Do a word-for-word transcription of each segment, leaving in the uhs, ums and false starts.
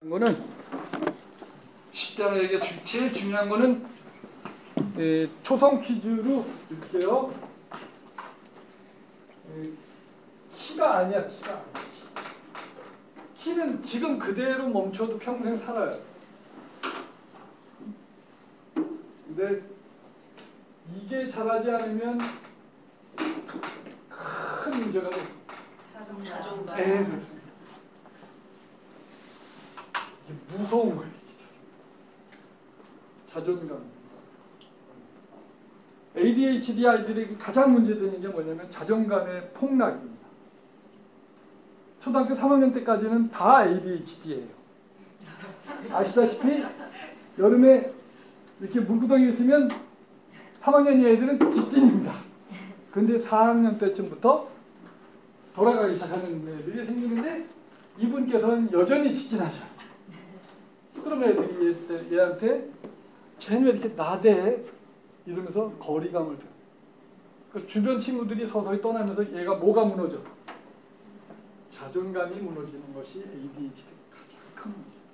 거는 십자가에게 제일 중요한 거는 에, 초성 퀴즈로 줄게요. 에, 키가 아니야, 키가. 키는 지금 그대로 멈춰도 평생 살아요. 근데 이게 자라지 않으면 큰 문제가 돼요. 자존감. 네, 그렇습니다. 이게 무서운 거예요. 자존감. 에이디에이치디 아이들에게 가장 문제되는 게 뭐냐면 자존감의 폭락입니다. 초등학교 삼 학년 때까지는 다 에이디에이치디예요. 아시다시피 여름에 이렇게 물구덩이 있으면 삼 학년 애들은 직진입니다. 근데 사 학년 때쯤부터 돌아가기 시작하는 애들이 생기는데 이분께서는 여전히 직진하셔요. 그러면 애들이 얘한테 쟤는 왜 이렇게 나대? 이러면서 거리감을 둬요. 그러니까 주변 친구들이 서서히 떠나면서 얘가 뭐가 무너져? 자존감이 무너지는 것이 에이디에이치디의 가장 큰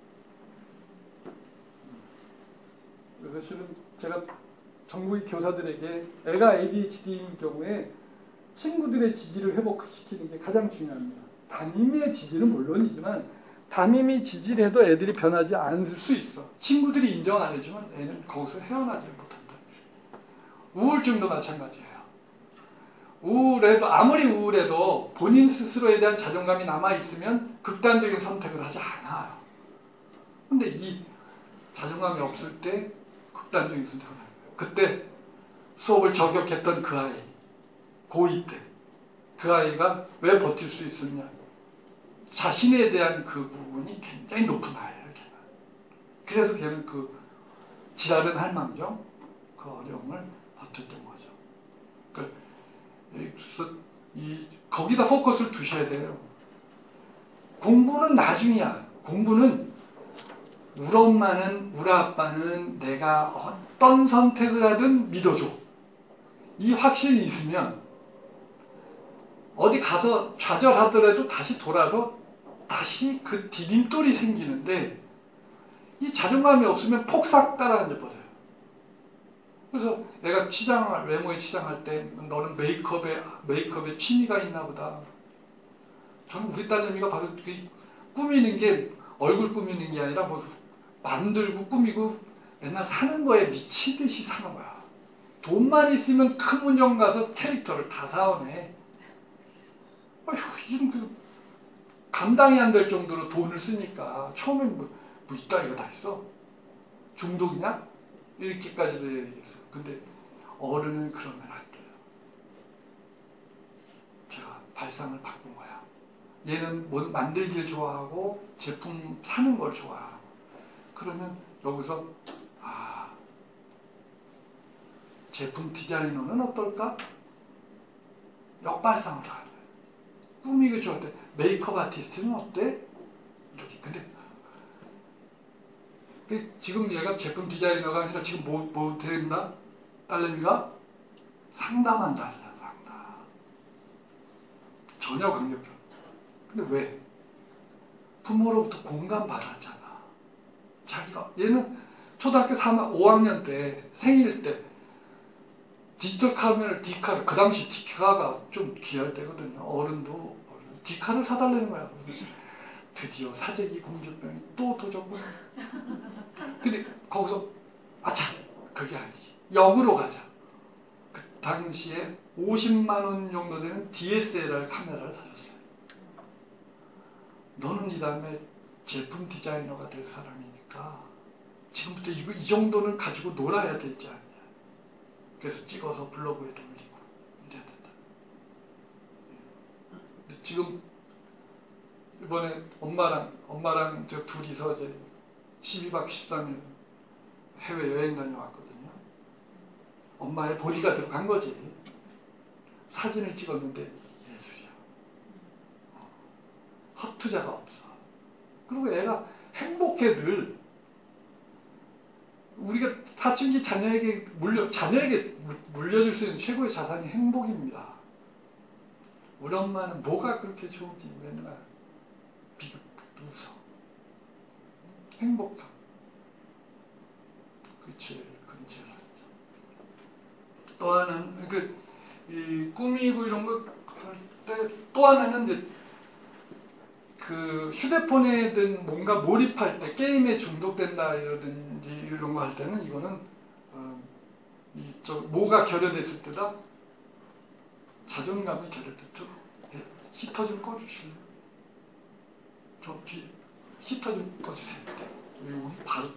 문제예요. 그래서 실은 제가 전국의 교사들에게 애가 에이디에이치디인 경우에 친구들의 지지를 회복시키는 게 가장 중요합니다. 담임의 지지는 물론이지만 담임이 지지를 해도 애들이 변하지 않을 수 있어. 친구들이 인정 안 해주면 애는 거기서 헤어나지 못한다. 우울증도 마찬가지예요. 우울해도 아무리 우울해도 본인 스스로에 대한 자존감이 남아있으면 극단적인 선택을 하지 않아요. 근데 이 자존감이 없을 때 극단적인 선택을 해요. 그때 수업을 저격했던 그 아이, 고이 때 그 아이가 왜 버틸 수 있었냐? 자신에 대한 그 부분이 굉장히 높은 아이예요. 걔는. 그래서 걔는 그 지랄은 할 망정 그 어려움을 버텼던 거죠. 그래서 이 거기다 포커스를 두셔야 돼요. 공부는 나중이야. 공부는 우리 엄마는 우리 아빠는 내가 어떤 선택을 하든 믿어줘. 이 확신이 있으면 어디 가서 좌절하더라도 다시 돌아서 다시 그 디딤돌이 생기는데 이 자존감이 없으면 폭삭 따라앉아 버려요. 그래서 내가 치장을 외모에 치장할 때 너는 메이크업에 메이크업에 취미가 있나 보다. 저는 우리 딸내미가 바로 그 꾸미는 게 얼굴 꾸미는 게 아니라 뭐 만들고 꾸미고 맨날 사는 거에 미치듯이 사는 거야. 돈만 있으면 큰 문정 가서 캐릭터를 다 사오네. 어휴, 이런 그 감당이 안 될 정도로 돈을 쓰니까 처음엔 뭐, 뭐 이따위가 다 있어? 중독이냐? 이렇게까지도 얘기했어요. 근데 어른은 그러면 안 돼요. 제가 발상을 바꾼 거야. 얘는 뭐 만들기를 좋아하고 제품 사는 걸 좋아하고 그러면 여기서 아 제품 디자이너는 어떨까? 역발상으로 가는 거예요. 꾸미기 좋을 때 메이크업 아티스트는 어때? 이렇게. 근데 지금 얘가 제품 디자이너가 아니라 지금 뭐, 뭐 됐나? 딸내미가 상담한다 아니야, 상담. 전혀 관계없어. 근데 왜? 부모로부터 공감받았잖아. 자기가, 얘는 초등학교 삼, 오 학년 때, 생일 때, 디지털 카메라 디카를, 그 당시 디카가 좀 귀할 때거든요. 어른도 디카를 사달라는 거야. 드디어 사재기 공주병이 또 도졌구나. 근데 거기서 아차 그게 아니지. 역으로 가자. 그 당시에 오십만 원 정도 되는 디에스엘알 카메라를 사줬어요. 너는 이 다음에 제품 디자이너가 될 사람이니까 지금부터 이거 이 정도는 가지고 놀아야 되지 않냐. 그래서 찍어서 블로그에도 올리고 이래야 된다. 근데 지금 이번에 엄마랑 엄마랑 저 둘이서 이제 십이 박 십삼 일 해외 여행 다녀왔거든요. 엄마의 보디가드로 간 거지. 사진을 찍었는데 예술이야. 허투자가 없어. 그리고 애가 행복해 늘. 우리가 사춘기 자녀에게 물려 자녀에게 물려줄 수 있는 최고의 자산이 행복입니다. 우리 엄마는 뭐가 그렇게 좋은지 맨날 비웃어. 행복함. 그치, 근처에 살자. 또 하나는 그 이 꾸미고 이런 거 할 때 또 하나는 이제 그 휴대폰에든 뭔가 몰입할 때 게임에 중독된다 이러든지 이런 거 할 때는 이거는 어, 이저 뭐가 결여됐을 때다 자존감이 결여됐죠. 예, 히터 좀 꺼주실래요? 저 뒤 히터 좀 꺼주세요. 여기 바로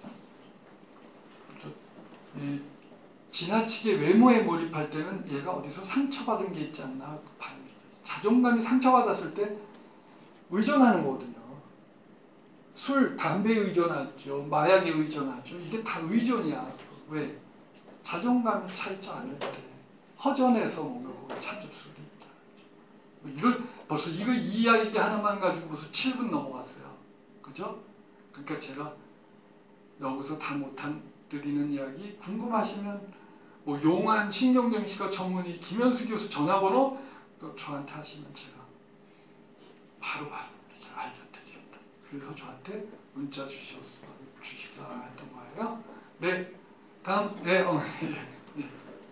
이 지나치게 외모에 몰입할 때는 얘가 어디서 상처받은 게 있지 않나 봐요. 자존감이 상처받았을 때 의존하는 거거든요. 술, 담배에 의존하죠. 마약에 의존하죠. 이게 다 의존이야. 왜? 자존감이 차있지 않을 때 허전해서 뭔가 찾을 수도 있다. 이걸 벌써 이거 이 이야기 하나만 가지고 벌써 칠 분 넘어갔어요. 그죠? 그러니까 제가 여기서 다 못한 드리는 이야기 궁금하시면 뭐 용한 신경정신과 전문의 김현수 교수 전화번호 또 저한테 하시면 제가 바로바로 알려드립니다. 그래서 저한테 문자 주셔서 주십사 했던 거예요. 네, 다음 네, 어, 네.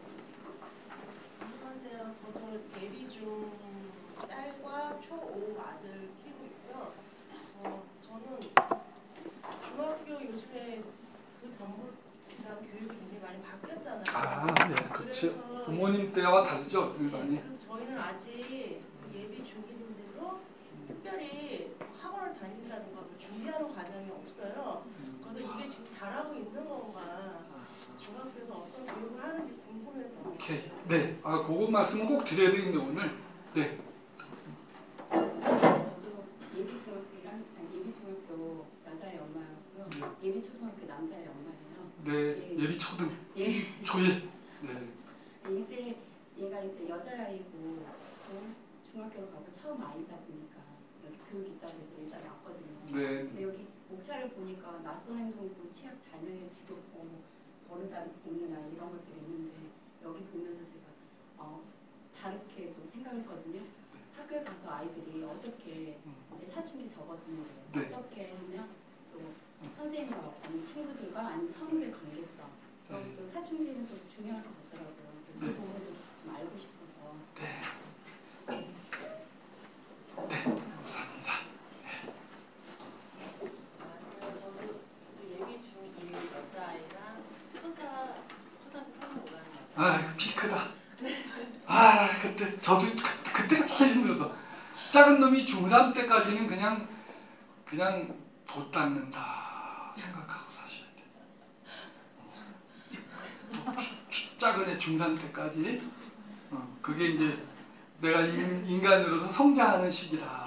안녕하세요. 저도 예비 중 딸과 초오 아들 키우고 있고요. 어, 저는 중학교 요즘에 그 전부랑 교육이 굉장히 많이 바뀌었잖아요. 아, 네, 그렇죠. 부모님 때와 다르죠, 일반이. 네, 그래서 저희는 아직 예비 중인데도 특별히 학원을 다닌다든가 뭐 준비하는 과정이 없어요. 그래서 이게 지금 잘하고 있는 건가, 중학교에서 어떤 교육을 하는지 궁금해서. 오케이, 네, 아, 그거 말씀은 꼭 드려야 되겠네 오늘. 네. 저도 예비 중학교랑 아니, 예비 중학교 여자의 엄마였고요. 네. 예비 초등학교 남자의 엄마예요. 네, 예. 예비 초등, 예. 초일. 네. 이제 얘가 이제 여자아이고 또 중학교를 가고 처음 아이다 보니까 여기 교육 있다고 해서 일단 왔거든요. 네. 근데 여기 목차를 보니까 낯선 행동도 취약 자녀의 지도고 뭐 버릇다른 공유나 이런 것들이 있는데 여기 보면서 제가 어, 다르게 좀 생각을 했거든요. 학교에 가서 아이들이 어떻게 이제 사춘기 접어드는데 네. 어떻게 하면 또 선생님과 아니면 친구들과 아니면 선후배 관계성 그리고 네. 또 사춘기는 좀 중요한 것 같더라고요. 그 네. 부분도 좀 알고 싶어서. 네. 네, 감사합니다. 아니요, 저도, 저도 예비 중일 여자아이랑 초사, 초등학교 삼 년 오라는 여자. 아, 피 크다. 아, 그때 저도 그, 그때가 제일 힘들어서 작은 놈이 중삼 때까지는 그냥 그냥 돛 닦는다 생각하고 사셔야 돼. 또 주- 주- 작은 애 중삼 때까지 어, 그게 이제 내가 인, 인간으로서 성장하는 시기다.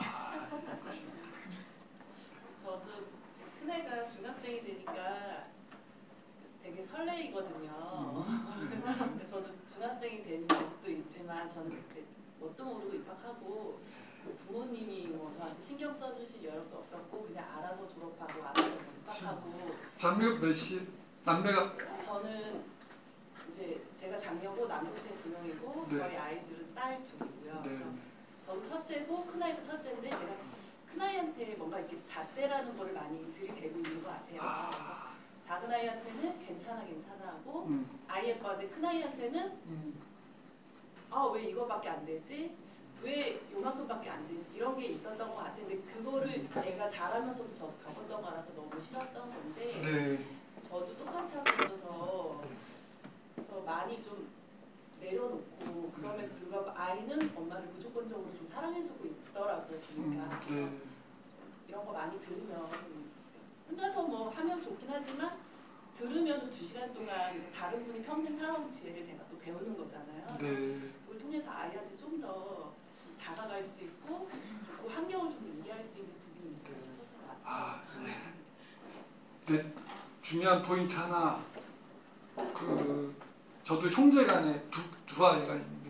저도 큰애가 중학생이 되니까 되게 설레이거든요. 그러니까 저도 중학생이 된 적도 있지만 저는 그때 뭣도 모르고 입학하고 부모님이 뭐 저한테 신경 써주실 여력도 없었고 그냥 알아서 졸업하고 알아서 입학하고. 남매가 몇이? 남매가 저는 이제 제가 장녀고 남동생 두 명이고 네. 저희 아이들은 딸 둘이고요. 네. 그래서 저도 첫째고 큰아이도 첫째인데 제가 큰아이한테 뭔가 이렇게 잣대라는 거를 많이 들이대고 있는 것 같아요. 그래서 아, 작은아이한테는 괜찮아 괜찮아 하고 음, 아이 예뻐하는데 큰아이한테는 음, 아 왜 이거밖에 안 되지? 왜 요만큼밖에 안 되지? 이런 게 있었던 것 같은데 그거를 제가 잘하면서도 저도 겪었던 거라서 너무 싫었던 건데 네. 저도 똑같이 하고 있어서 그래서 많이 좀 내려놓고 그럼에도 불구하고 아이는 엄마를 무조건적으로 좀 사랑해주고 있더라고요. 그러니까 음, 네. 이런 거 많이 들으면 혼자서 뭐 하면 좋긴 하지만 들으면 두 시간 동안 이제 다른 분이 평생 살아온 지혜를 제가 또 배우는 거잖아요. 네. 그걸 통해서 아이한테 좀 더 다가갈 수 있고 그 환경을 좀 더 이해할 수 있는 부분이 있을까 싶어서 왔어요. 아, 네. 네, 중요한 포인트 하나. 그 저도 형제간에 두, 두 아이가 있는데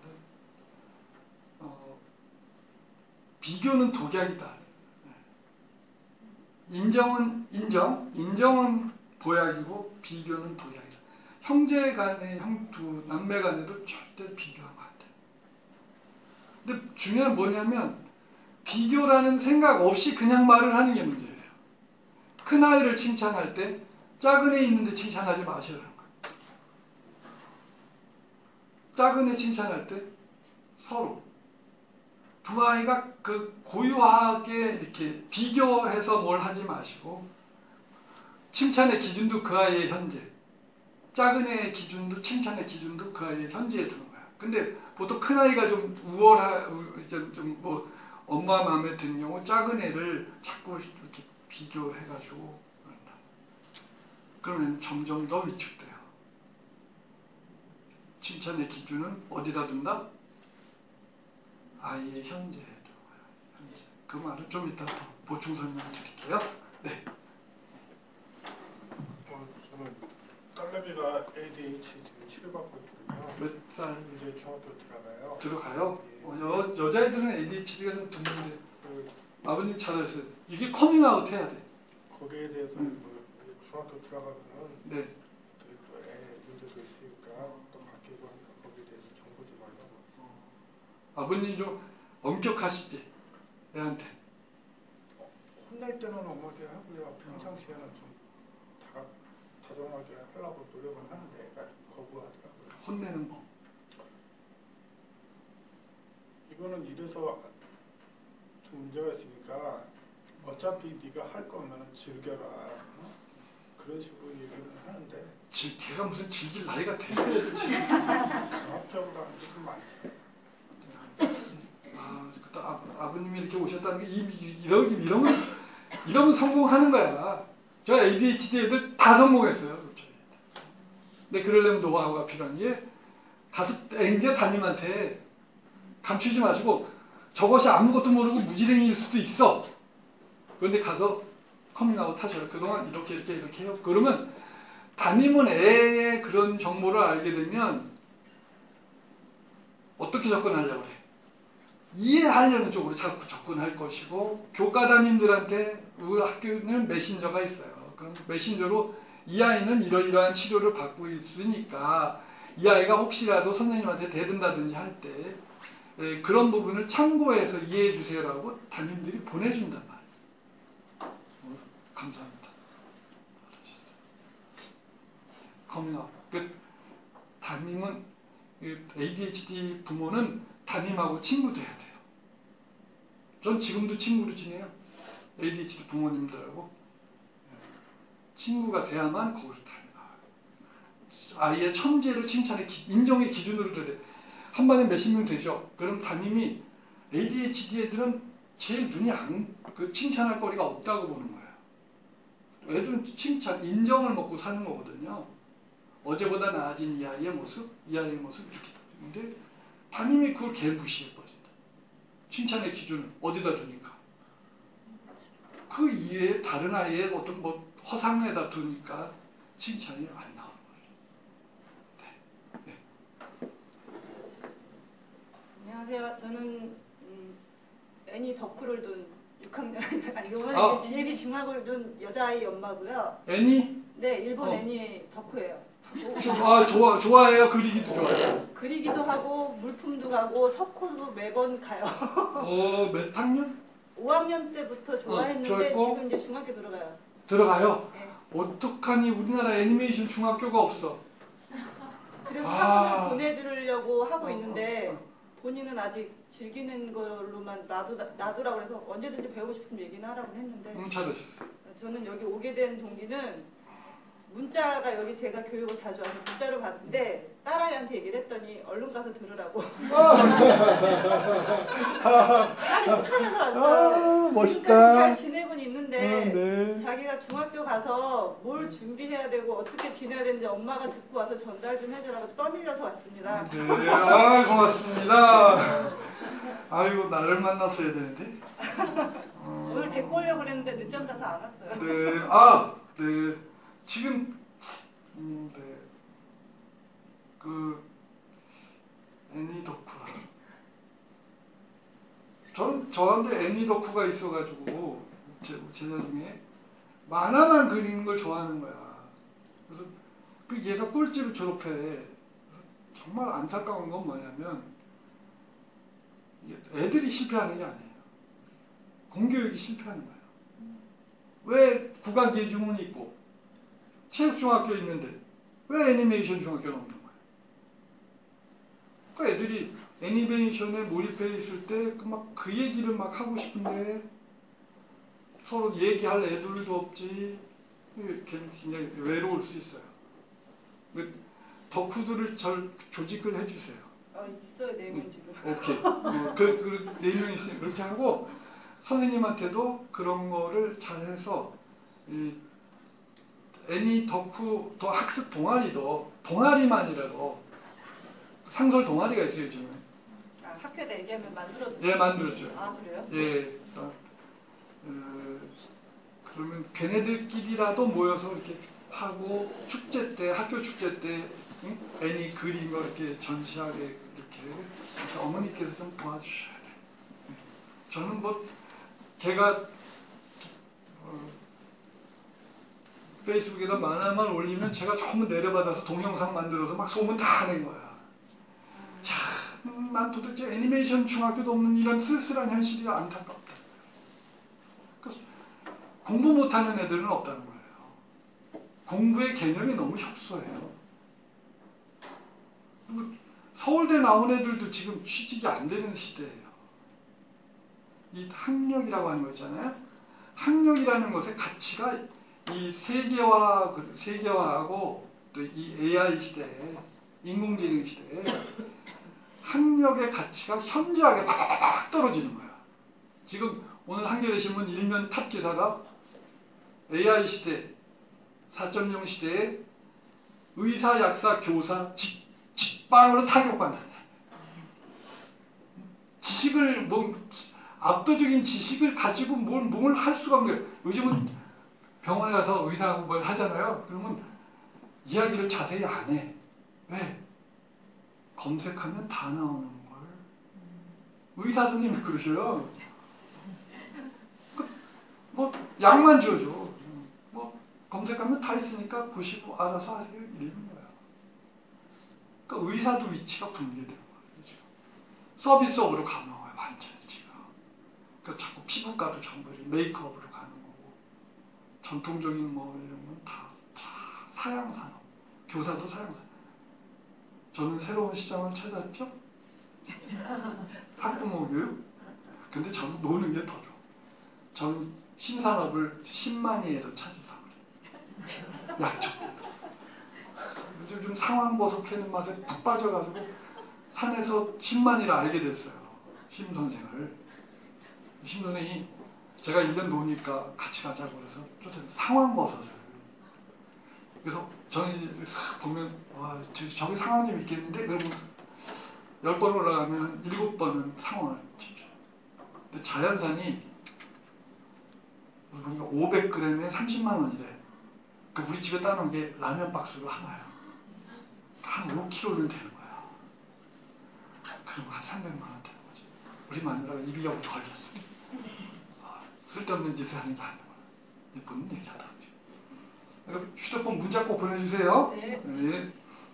어, 비교는 독약이다. 인정은 인정, 인정은 보약이고 비교는 독약이다. 형제간에 형 두 남매간에도 절대 비교하면 안 돼. 근데 중요한 건 뭐냐면 비교라는 생각 없이 그냥 말을 하는 게 문제예요. 큰 아이를 칭찬할 때 작은 애 있는데 칭찬하지 마시라는 거예요. 작은 애 칭찬할 때 서로 두 아이가 그 고유하게 이렇게 비교해서 뭘 하지 마시고 칭찬의 기준도 그 아이의 현재, 작은 애의 기준도 칭찬의 기준도 그 아이의 현재에 두는 거야. 근데 보통 큰 아이가 좀 우월하, 좀 뭐 엄마 마음에 드는 경우 작은 애를 자꾸 이렇게 비교해가지고 그런다. 그러면 점점 더 위축돼요. 칭찬의 기준은 어디다 둔다? 아이의 현재에 두어요. 현재. 그 말은 좀 이따 더 보충 설명을 드릴게요. 네. 어, 저는 딸내미가 에이디에이치 지금 치료받고 있거든요. 몇 살 이제 중학교 들어가요. 들어가요? 예. 어, 여, 여자애들은 에이디에이치디가 좀 드문데 그, 아버님 잘하셨어요. 이게 커밍아웃 해야 돼. 거기에 대해서 음. 뭐 중학교 들어가면은 네. 되게 또 애 문제도 있으니까 또 바뀌고 하니까 거기에 대해서 정보 좀 알려고. 아버님 좀 엄격하시지? 애한테. 혼낼 때는 엄하게 하고요. 평상시에는 좀 다, 다정하게 하려고 노력은 하는데 애가 좀 거부하더라고요. 혼내는 법. 이거는 이래서 좀 문제가 있으니까 어차피 네가 할 거면 즐겨라. 어? 그런 식으로 얘기를 하는데 지, 걔가 무슨 즐길 나이가 됐어야지 지금. 강압적으로 하는 게 좀 많지. 아, 그때 아, 아버님이 이렇게 오셨다는 게 이, 이, 이러, 이러면 이러면 성공하는 거야. 저 에이디에이치디 애들 다 성공했어요. 근데 그러려면 노하우가 필요한 게 가서 앵겨 담임한테 감추지 마시고 저것이 아무것도 모르고 무지랭이일 수도 있어. 그런데 가서 커밍아웃 하셔라. 그동안 이렇게 이렇게 이렇게 해요. 그러면 담임은 애의 그런 정보를 알게 되면 어떻게 접근하려고 그래? 이해하려는 쪽으로 자꾸 접근할 것이고 교과 담임들한테 우리 학교는 메신저가 있어요. 그럼 메신저로 이 아이는 이러이러한 치료를 받고 있으니까 이 아이가 혹시라도 선생님한테 대든다든지 할 때 그런 부분을 참고해서 이해해 주세요라고 담임들이 보내준단 말이에요. 어, 감사합니다. 커밍아웃. 그 담임은 에이디에이치디 부모는 담임하고 친구 돼야 돼요. 전 지금도 친구로 지내요. 에이디에이치디 부모님들하고 친구가 돼야만 거기서 담임하고 아이의 천재를 칭찬의 기, 인정의 기준으로 둬야 돼. 한 반에 몇십 명 되죠. 그럼 담임이 에이디에이치디 애들은 제일 눈이 안, 그 칭찬할 거리가 없다고 보는 거예요. 애들은 칭찬, 인정을 먹고 사는 거거든요. 어제보다 나아진 이 아이의 모습, 이 아이의 모습 이렇게. 근데 담임이 그걸 개무시해버린다. 칭찬의 기준을 어디다 두니까. 그 이외에 다른 아이의 어떤 뭐 허상에다 두니까 칭찬이 안 나오는 거예요. 네. 네. 안녕하세요. 저는 음, 애니 덕후를 둔 육 학년 아니 이번에 아. 제비 중학을 둔 여자아이 엄마고요. 애니? 네, 일본 어. 애니 덕후예요. 아, 좋아, 좋아해요. 그리기도 좋아해요. 그리기도 하고 물품도 가고 석호도 매번 가요. 어, 몇 학년? 오 학년 때부터 좋아했는데 좋아했고? 지금 이제 중학교 들어가요. 들어가요. 네. 어떡하니 우리나라 애니메이션 중학교가 없어. 그래서 아. 학원을 보내주려고 하고 어, 있는데 어, 어. 본인은 아직 즐기는 걸로만 놔두, 놔두라고 해서 언제든지 배우고 싶은 얘기는 하라고 했는데 음, 잘하셨어요. 저는 여기 오게 된 동기는 문자가 여기 제가 교육을 자주 와서 문자로 봤는데 딸아이한테 얘기를 했더니 얼른 가서 들으라고 딸이 축하해서 왔어요. 아, 멋있다. 지금까지 잘 지내고는 있는데 아, 네. 자기가 중학교 가서 뭘 준비해야 되고 어떻게 지내야 되는지 엄마가 듣고 와서 전달 좀 해주라고 떠밀려서 왔습니다. 네, 아, 고맙습니다. 아이고, 나를 만났어야 되는데. 어, 오늘 데리고 오려고 그랬는데 늦잠 자서 안 왔어요. 네, 아, 네. 지금, 음, 네. 그, 애니 덕후라. 저는 저한테 애니 덕후가 있어가지고, 제, 제자 중에 만화만 그리는 걸 좋아하는 거야. 그래서 그 얘가 꼴찌로 졸업해. 정말 안타까운 건 뭐냐면, 애들이 실패하는 게 아니에요. 공교육이 실패하는 거예요. 왜 국악 예중은 있고 체육중학교 있는데 왜 애니메이션 중학교는 없는 거야? 그 애들이 애니메이션에 몰입해 있을 때 막 그 얘기를 막 하고 싶은데 서로 얘기할 애들도 없지. 이렇게 굉장히 외로울 수 있어요. 덕후들을 절 조직을 해주세요. 어, 있어요. 네 명 지금. 오케이. 어, 그, 그, 네 명이 있으니 그렇게 하고, 선생님한테도 그런 거를 잘해서, 이, 애니 덕후, 더 학습 동아리도, 동아리만이라도, 상설 동아리가 있어요, 요즘에. 아, 학교 내기하면 만들어도 예, 만들었죠. 아, 그래요? 예. 어, 어, 그러면 걔네들끼리라도 모여서 이렇게 하고, 축제 때, 학교 축제 때, 응? 애니 그린 거 이렇게 전시하게 이렇게 그래서 어머니께서 좀 도와주셔야 돼요. 저는 뭐 걔가 어, 페이스북에다 만화만 올리면 제가 전부 내려받아서 동영상 만들어서 막 소문 다 낸 거야. 참, 난 도대체 애니메이션 중학교도 없는 이런 쓸쓸한 현실이 안타깝다. 그래서 공부 못하는 애들은 없다는 거예요. 공부의 개념이 너무 협소해요. 서울대 나온 애들도 지금 취직이 안 되는 시대예요. 이 학력이라고 하는 거 있잖아요. 학력이라는 것의 가치가 이 세계화, 세계화하고 또 이 에이아이 시대에, 인공지능 시대에 학력의 가치가 현저하게 팍 떨어지는 거야. 지금 오늘 한겨레 신문 일면 탑 기사가 에이아이 시대, 사 점 영 시대에 의사, 약사, 교사, 직 직방으로 타격받는다. 지식을 뭐 압도적인 지식을 가지고 뭘 뭘 할 수가 없는 거예요. 요즘은 병원에 가서 의사하고 뭘 하잖아요. 그러면 이야기를 자세히 안 해. 왜? 검색하면 다 나오는 걸. 의사 선생님이 그러셔요. 그, 뭐 약만 지어줘. 뭐 검색하면 다 있으니까 보시고 알아서 하세요. 이러는 거야. 그러니까 의사도 위치가 붕괴되는 거예요. 지금. 서비스업으로 가는 거예요. 완전히 지금. 그러니까 자꾸 피부과도 전부 메이크업으로 가는 거고, 전통적인 뭐 이런 건 다 사양산업, 교사도 사양산업. 저는 새로운 시장을 찾았죠. 학부모 교육. 근데 저는 노는 게 더 좋아. 저는 신산업을 십만이에서 찾으려고 그래요. 양쪽. 요즘 상황버섯 캐는 맛에 푹 빠져가지고 산에서 십만이를 알게 됐어요. 심 선생을. 심 선생이 제가 일 년 노니까 같이 가자고 그래서 쫓아서 상황버섯을. 그래서 저는 이제 싹 보면 와 저기 상황 좀 있겠는데 그러면 열 번 올라가면 한 일곱 번은 상황을 치죠. 근데 자연산이 보니까 오백 그램에 삼십만 원이래. 그 우리 집에 따놓은 게 라면 박스로 하나요. 한 오 킬로그램는 되는 거야. 그럼 한 삼백만 원 되는 거지. 우리 마누라가 입이 여기 걸렸어. 아, 쓸데없는 짓을 하는 게 아니야. 이쁜 얘기하다. 휴대폰 문자 꼭 보내주세요. 네. 네. 네.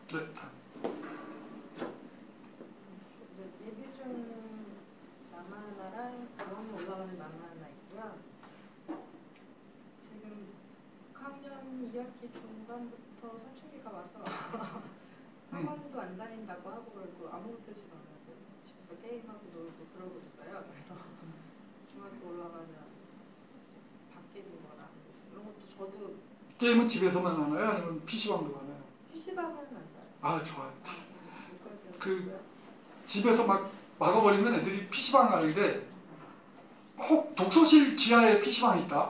예비 중 남하나랑 다음에 올라가는 남하나 있고요. 지금 육 학년 이 학기 중반부터 사춘기가 와서 학원도 안 다닌다고 하고 그러고 아무것도 지금 안 하고 집에서 게임하고 놀고 그러고 있어요. 그래서 중학교 올라가면 밖에 있는 거나 이런 것도 저도 게임은 집에서만 하나요? 아니면 피시방도 하나요? 피시방은 안 가요. 아 좋아요. 그 집에서 막 막아버리면 애들이 피시방 가는데 혹 독서실 지하에 피시방이 있다.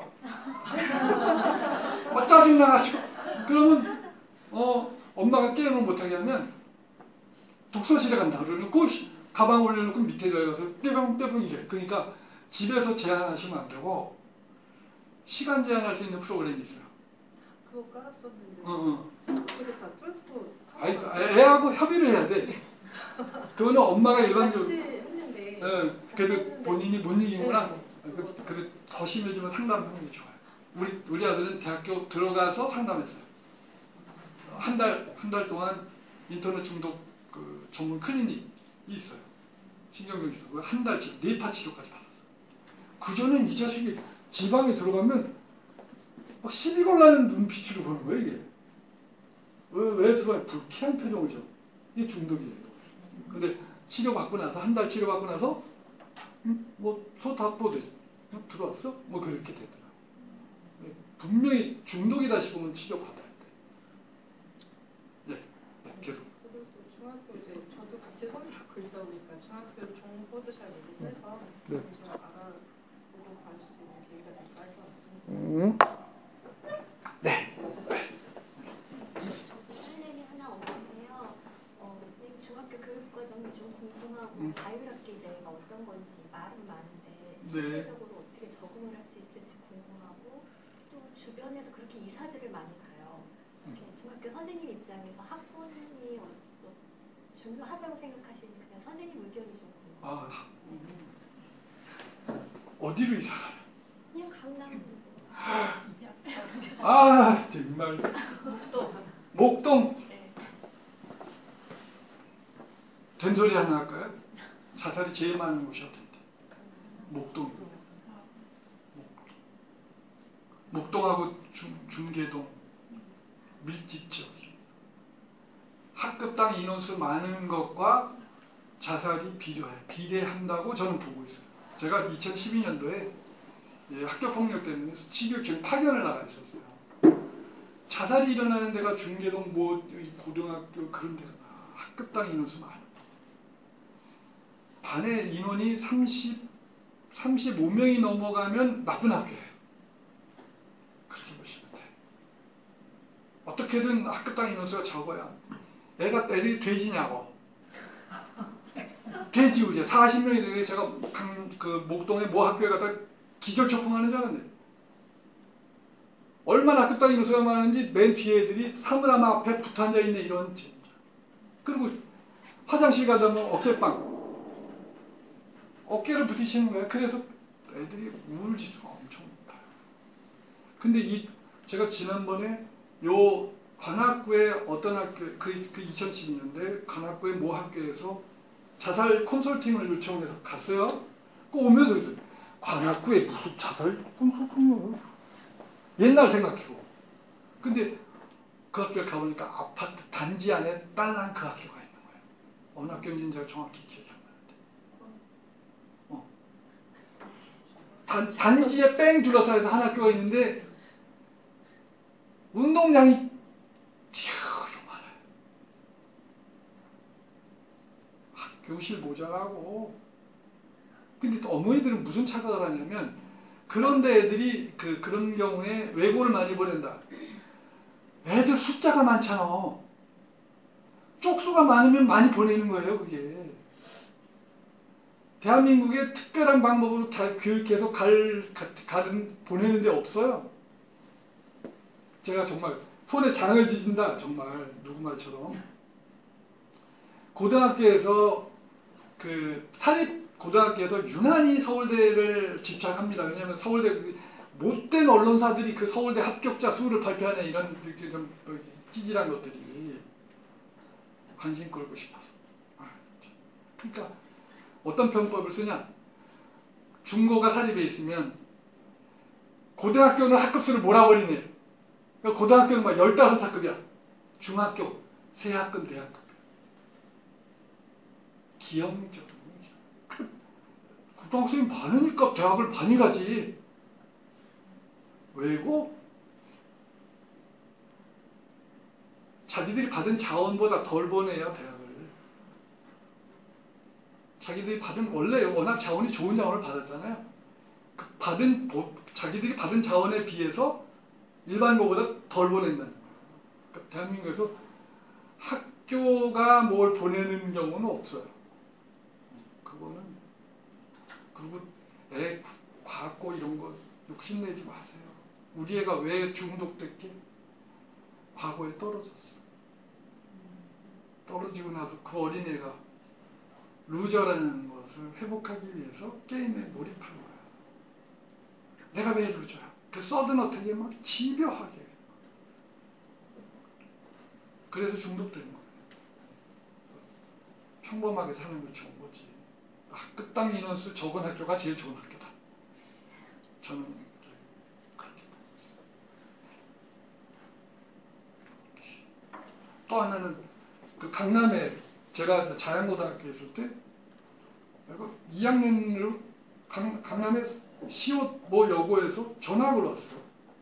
막 짜증나가지고 그러면 어 엄마가 게임을 못하게 하면 독서실에 간다 그러고 가방 올려놓고 밑에 들어가서 뿅뿅뿅 이래. 그러니까 집에서 제한하시면 안 되고 시간 제한할 수 있는 프로그램이 있어요. 그거 깔았었는데 어, 어. 그게 다 뚫고 아니, 애하고 협의를 해야 돼. 그거는 엄마가 일반적으로 같이 했는데 예, 그래도 본인이 못 이기구나. 그, 그래 더 심해지면 상담하는 게 좋아요. 우리 우리 아들은 대학교 들어가서 상담했어요. 한 달 한 달 동안 인터넷 중독 그 전문 클리닉이 있어요. 신경병 치료 한 달치 뇌파 치료까지 받았어요. 그 전엔 이 자식이 지방에 들어가면 막 시비 걸라는 눈빛으로 보는 거예요 이게. 왜, 왜 들어와요? 불쾌한 표정이죠. 이게 중독이에요. 근데 치료받고 나서 한 달 치료받고 나서 음, 뭐소 다 보대 들어왔어? 뭐 그렇게 되더라. 분명히 중독이다 싶으면 치료받아야 돼. 예, 네, 계속. 그리고 중학교 이제 저도 같이 선택하고 있다 보니까 중학교 정보도 잘 모르고 해서 네. 좀 알아보고 갈 수 있는 계기가 될까 할 것 같습니다. 음. 네. 할 얘기 하나 없는데요. 어, 중학교 교육 과정이 좀 궁금하고 음. 자율학기제가 어떤 건지 말은 많은데 네. 실제적으로 어떻게 적응을 할 수 있을지 궁금하고 또 주변에서 그렇게 이사들을 많이 가요. 이렇게 중학교 선생님 입장에서 학부모님이 어, 뭐 중요하다고 생각하시는 그냥 선생님 의견이 좀 궁금해요. 아, 어디로 이사 가요? 그냥 강남. 아 정말. 목동. 목동. 네. 된 소리 하나 할까요? 자살이 제일 많은 곳이 어딘데? 목동. 목동하고 중, 중계동 밀집 지역이. 학급당 인원수 많은 것과 자살이 비례해, 비례한다고 저는 보고 있어요. 제가 이천십이 년도에 예, 학교폭력 때문에 수치교육청 파견을 나가 있었어요. 자살이 일어나는 데가 중계동 뭐 고등학교 그런 데가 학급당 인원수 많아. 반에 인원이 삼십, 삼십오 명이 넘어가면 나쁜 학교예요. 그렇게 보시면 돼. 어떻게든 학급당 인원수가 적어야 애가 애들이 돼지냐고. 돼지 우리 사십 명이 되게 제가 강, 그 목동의 모 학교에 갔다 기절초풍하는 줄 알았네. 얼마나 학급당 인원수가 많은지 맨 뒤에 애들이 사물함 앞에 붙어 앉아 있네 이런. 그리고 화장실 가자면 어깨빵. 어깨를 부딪히는 거야. 그래서 애들이 우울지수가 엄청 높아요. 근데 이 제가 지난번에 요 관악구의 어떤 학교 그, 그 이천십이 년대 관악구의 모 학교에서 자살 컨설팅을 요청해서 갔어요. 그 오면서 관악구에 무슨 자살 컨설팅이야. 옛날 생각이고. 근데 그 학교를 가보니까 아파트 단지 안에 딸랑 그 학교가 있는 거예요. 어느 학교인지 제가 정확히 기억이 안 나는데. 어. 단, 단지에 뺑 둘러싸여서 한 학교가 있는데 운동장이 요만해요. 교실 모자라고. 근데 또 어머니들은 무슨 착각을 하냐면 그런데 애들이 그, 그런 경우에 외고를 많이 보낸다. 애들 숫자가 많잖아. 쪽수가 많으면 많이 보내는 거예요, 그게. 대한민국에 특별한 방법으로 다 교육해서 갈, 가, 가는, 보내는 데 없어요. 제가 정말 손에 장을 지진다, 정말. 누구 말처럼. 고등학교에서, 그, 사립 고등학교에서 유난히 서울대를 집착합니다. 왜냐하면 서울대, 못된 언론사들이 그 서울대 합격자 수를 발표하는 이런 좀 찌질한 것들이 관심 끌고 싶어서. 그러니까 어떤 편법을 쓰냐? 중고가 사립에 있으면 고등학교는 학급수를 몰아버리네. 그러니까 고등학교는 막 열다섯 학급이야. 중학교 세 학급, 네 학급. 기형적. 고등학생이 많으니까 대학을 많이 가지. 왜고? 자기들이 받은 자원보다 덜 보내요, 대학을. 자기들이 받은, 원래 워낙 자원이 좋은 자원을 받았잖아요. 그 받은, 자기들이 받은 자원에 비해서 일반고보다 덜 보낸다는 거예요. 그러니까 대한민국에서 학교가 뭘 보내는 경우는 없어요. 그거는, 그리고 애 과학고 이런 거 욕심내지 마세요. 우리 애가 왜 중독됐게? 과거에 떨어졌어. 떨어지고 나서 그 어린애가 루저라는 것을 회복하기 위해서 게임에 몰입한 거야. 내가 왜 루저야? 그 서든어택에 막 집요하게. 그래서 중독되는 거예요. 평범하게 사는 게 좋은 거지. 학급당 인원수 적은 학교가 제일 좋은 학교다. 저는 그렇게 보고 있어요. 또 하나는 그 강남에 제가 자양고등학교에 있을 때 이 학년으로 강, 강남에 시옷 뭐 여고에서 전학을 왔어.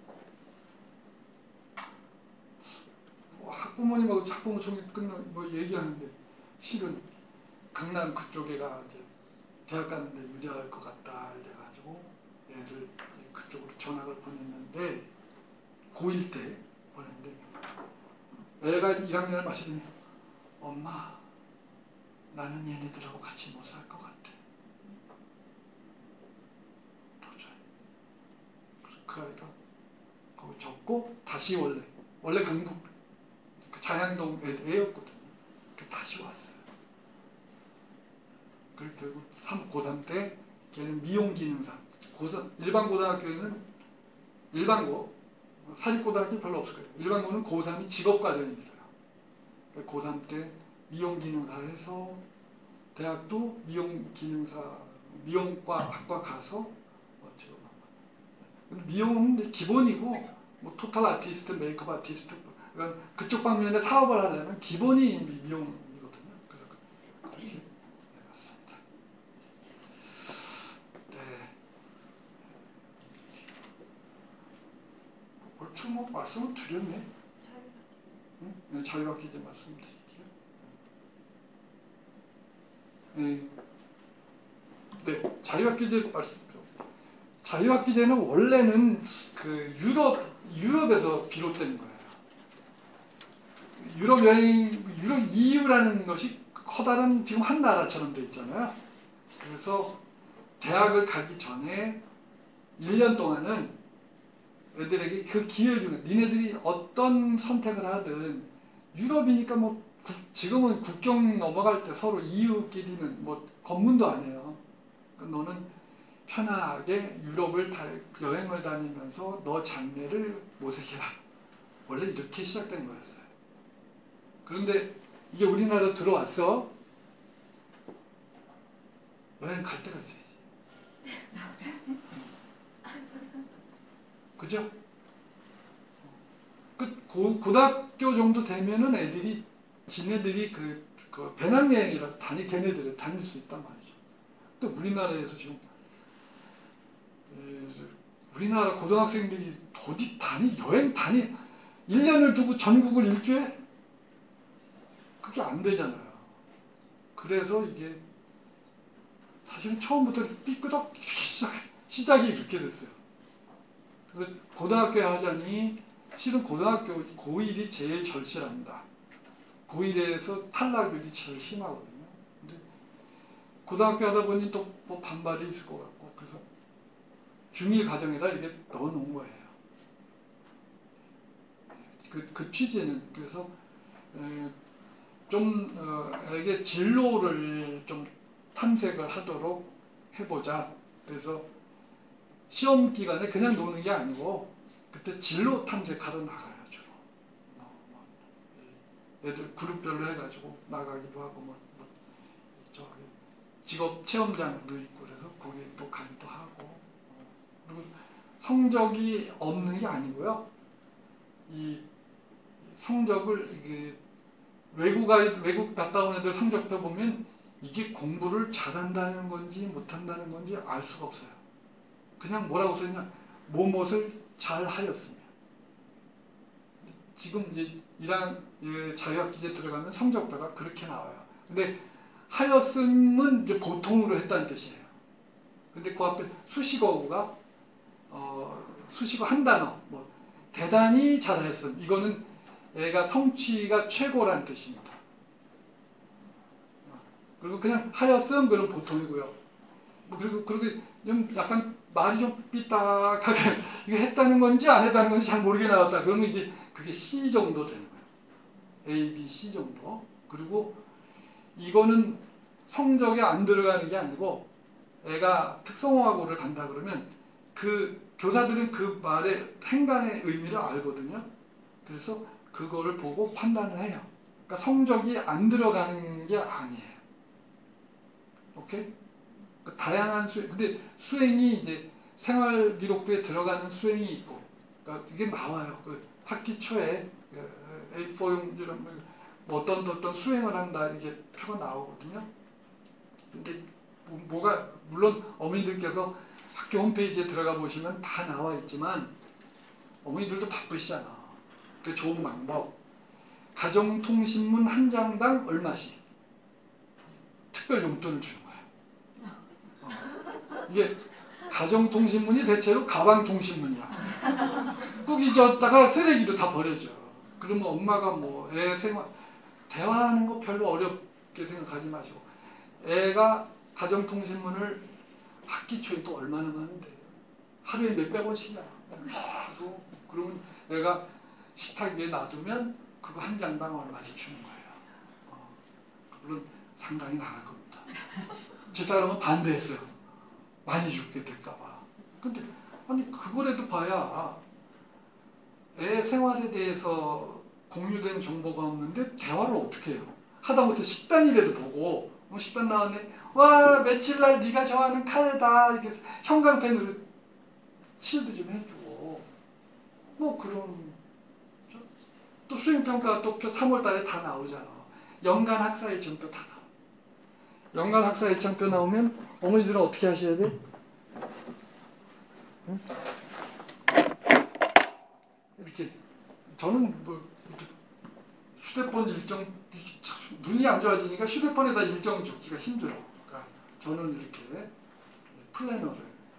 뭐 학부모님하고 학부모 총회 끝나 뭐 얘기하는데 실은 강남 그쪽에가 이제 대학 가는데 유리할 것 같다 이래가지고 애를 그쪽으로 전학을 보냈는데 고일 때 보냈는데 애가 일 학년을 마시더니 엄마 나는 얘네들하고 같이 못 살 것 같아. 도저히. 그래서 그 아이가 거기 접고 다시 원래 원래 강북 그 자양동 애, 애였거든요. 다시 왔어요. 그리고 결국 고삼 때 걔는 미용기능사 고삼 일반 고등학교에는 일반고 사립고등학교 별로 없을 거예요. 일반고는 고삼이 직업과정이 있어요. 고삼 때 미용기능사 해서 대학도 미용기능사 미용과 학과 가서 뭐 지금 미용은 기본이고 뭐 토탈 아티스트, 메이크업 아티스트 그러니까 그쪽 방면에 사업을 하려면 기본이 미용이거든요. 그래서 그렇게 해봤습니다. 네. 얼추 뭐 말씀을 드렸네. 응? 자유학기제 말씀드릴게요. 네, 네 자유학기제 말씀. 자유학기제는 원래는 그 유럽 유럽에서 비롯된 거예요. 유럽 여행, 유럽 이유라는 것이 커다란 지금 한 나라처럼 돼 있잖아요. 그래서 대학을 가기 전에 일 년 동안은 애들에게 그 기회를 주는, 니네들이 어떤 선택을 하든 유럽이니까 뭐 국, 지금은 국경 넘어갈 때 서로 이유끼리는 뭐 검문도 안 해요. 그러니까 너는 편하게 유럽을 다, 여행을 다니면서 너 장래를 모색해라. 원래 이렇게 시작된 거였어요. 그런데 이게 우리나라 들어왔어. 여행 갈 때가 있어야지. 그죠? 그 고, 고등학교 정도 되면은 애들이 지네들이 그, 그 배낭여행이라도 다니 걔네들이 다닐 수 있단 말이죠. 근데 우리나라에서 지금 우리나라 고등학생들이 어디 다니 여행 다니 일 년을 두고 전국을 일주해? 그게 안 되잖아요. 그래서 이게 사실은 처음부터 삐끄덕 이렇게 시작, 시작이 그렇게 됐어요. 그래서 고등학교에 하자니 실은 고등학교 고일이 제일 절실합니다. 고일에서 탈락률이 제일 심하거든요. 근데 고등학교 하다 보니 또 뭐 반발이 있을 것 같고 그래서 중일 과정에다 이게 넣어놓은 거예요. 그, 그 취지는 그래서 에, 좀 어, 에게 진로를 좀 탐색을 하도록 해보자. 그래서 시험 기간에 그냥 노는 게 아니고 그때 진로 탐색하러 나가요 주로. 어, 뭐, 애들 그룹별로 해가지고 나가기도 하고 뭐, 뭐 저기 직업 체험장도 있고 그래서 거기 또 가기도 하고. 그리고 성적이 없는 게 아니고요. 이 성적을 이게 외국 아이 외국 갔다 온 애들 성적표 보면 이게 공부를 잘한다는 건지 못한다는 건지 알 수가 없어요. 그냥 뭐라고 써있냐? 뭐뭇을 잘 하였으며. 지금 이제 이란 자유학기제 들어가면 성적표가 그렇게 나와요. 근데 하였음은 이제 보통으로 했다는 뜻이에요. 근데 그 앞에 수식어가 어, 수식어 한 단어, 뭐 대단히 잘했음. 이거는 애가 성취가 최고라는 뜻입니다. 그리고 그냥 하였음 그런 보통이고요. 뭐 그리고 그리고 좀 약간 말이 좀 삐딱하게 이거 했다는 건지 안 했다는 건지 잘 모르게 나왔다. 그러면 이제 그게 C 정도 되는 거예요. A, B, C 정도. 그리고 이거는 성적에 안 들어가는 게 아니고 애가 특성화고를 간다 그러면 그 교사들은 그 말의 행간의 의미를 알거든요. 그래서 그거를 보고 판단을 해요. 그러니까 성적이 안 들어가는 게 아니에요. 오케이? 그 다양한 수행, 근데 수행이 이제 생활기록부에 들어가는 수행이 있고, 그러니까 이게 나와요. 그 학기 초에 에이 포용 이런 어떤 어떤 수행을 한다 이렇게 표가 나오거든요. 근데 뭐, 뭐가 물론 어머니들께서 학교 홈페이지에 들어가 보시면 다 나와 있지만 어머니들도 바쁘시잖아. 그 좋은 방법. 가정통신문 한 장당 얼마씩 특별 용돈을 주는 거야. 어. 이게 가정통신문이 대체로 가방통신문이야. 꾹 잊었다가 쓰레기로 다 버려져. 그러면 엄마가 뭐 애 생활 대화하는 거 별로 어렵게 생각하지 마시고 애가 가정통신문을 학기 초에 또 얼마나 많은데 하루에 몇백 원씩이야. 계속 그러면 애가 식탁 위에 놔두면 그거 한 장당 얼마씩 주는 거예요. 어. 물론 상당히 나갈 겁니다. 집사람은 반대했어요. 많이 죽게 될까봐. 근데 아니 그거라도 봐야 애 생활에 대해서 공유된 정보가 없는데 대화를 어떻게 해요? 하다못해 식단이라도 보고 뭐 식단 나왔네. 와 며칠 날 네가 좋아하는 카레다. 이렇게 형광펜으로 치유도 좀 해주고 뭐 그런 또 수행평가 또 삼월 달에 다 나오잖아. 연간 학사 일정표 다 나와. 연간 학사 일정표 나오면 어머니들은 어떻게 하셔야 돼? 응? 이렇게 저는 뭐 이렇게 휴대폰 일정 눈이 안 좋아지니까 휴대폰에다 일정 적기가 힘들어. 그러니까 저는 이렇게 플래너를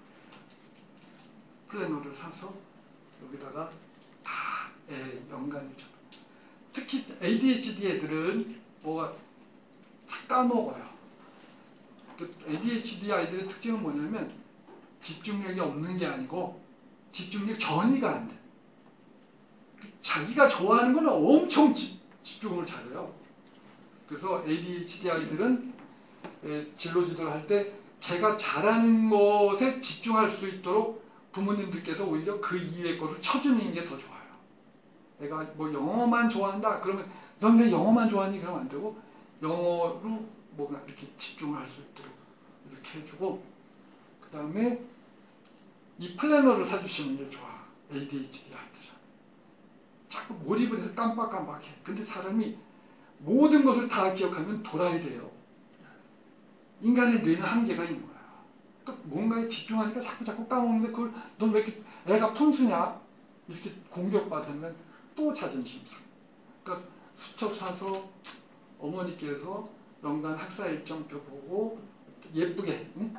플래너를 사서 여기다가 다 애 연간 일정. 특히 에이디에이치디 애들은 뭐가 다 까먹어요. 에이디에이치디 아이들의 특징은 뭐냐면 집중력이 없는 게 아니고 집중력 전이가 안 돼. 자기가 좋아하는 건 엄청 집, 집중을 잘해요. 그래서 에이디에이치디 아이들은 진로 지도를 할 때 걔가 잘하는 것에 집중할 수 있도록 부모님들께서 오히려 그 이외의 것을 쳐주는 게 더 좋아요. 내가 뭐 영어만 좋아한다 그러면 넌 왜 영어만 좋아하니? 그러면 안 되고 영어로 뭔가 이렇게 집중을 할 수 있도록 이렇게 해주고 그 다음에 이 플래너를 사주시는 게 좋아. 에이디에이치디 아이들은 자꾸 몰입을 해서 깜빡깜빡해. 근데 사람이 모든 것을 다 기억하면 돌아야 돼요. 인간의 뇌는 한계가 있는 거야. 그러니까 뭔가에 집중하니까 자꾸 자꾸 까먹는데 그걸 넌 왜 이렇게 애가 푼수냐? 이렇게 공격받으면 또 자존심 상해. 그러니까 수첩 사서 어머니께서 연간 학사 일정표 보고 예쁘게 응?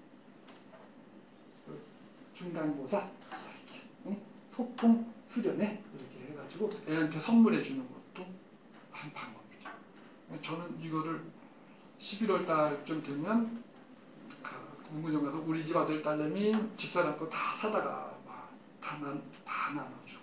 중간고사 이렇게 응? 소통 수련회 이렇게 해가지고 애한테 선물해 주는 것도 한 방법이죠. 저는 이거를 십일월 달쯤 되면 문구점 가서 우리 집 아들 딸내미 집사람 거 다 사다가 다 다 나눠주고.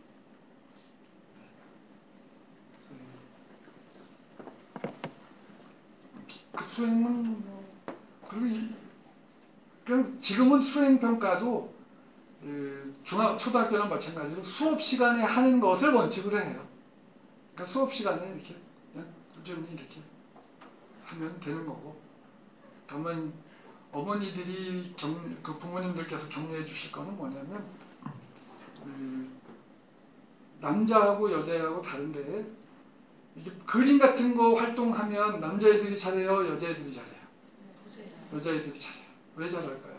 그 수행은 뭐 그리고 이, 그냥 지금은 수행 평가도 중학 초등학교랑 마찬가지로 수업 시간에 하는 것을 원칙으로 해요. 그러니까 수업 시간에 이렇게 그냥 꾸준히 이렇게 하면 되는 거고. 다만 어머니들이 경, 그 부모님들께서 격려해 주실 거는 뭐냐면 그 남자하고 여자하고 다른데 이게 그림 같은 거 활동하면 남자애들이 잘해요, 여자애들이 잘해요? 여자애들이 잘해요. 왜 잘할까요?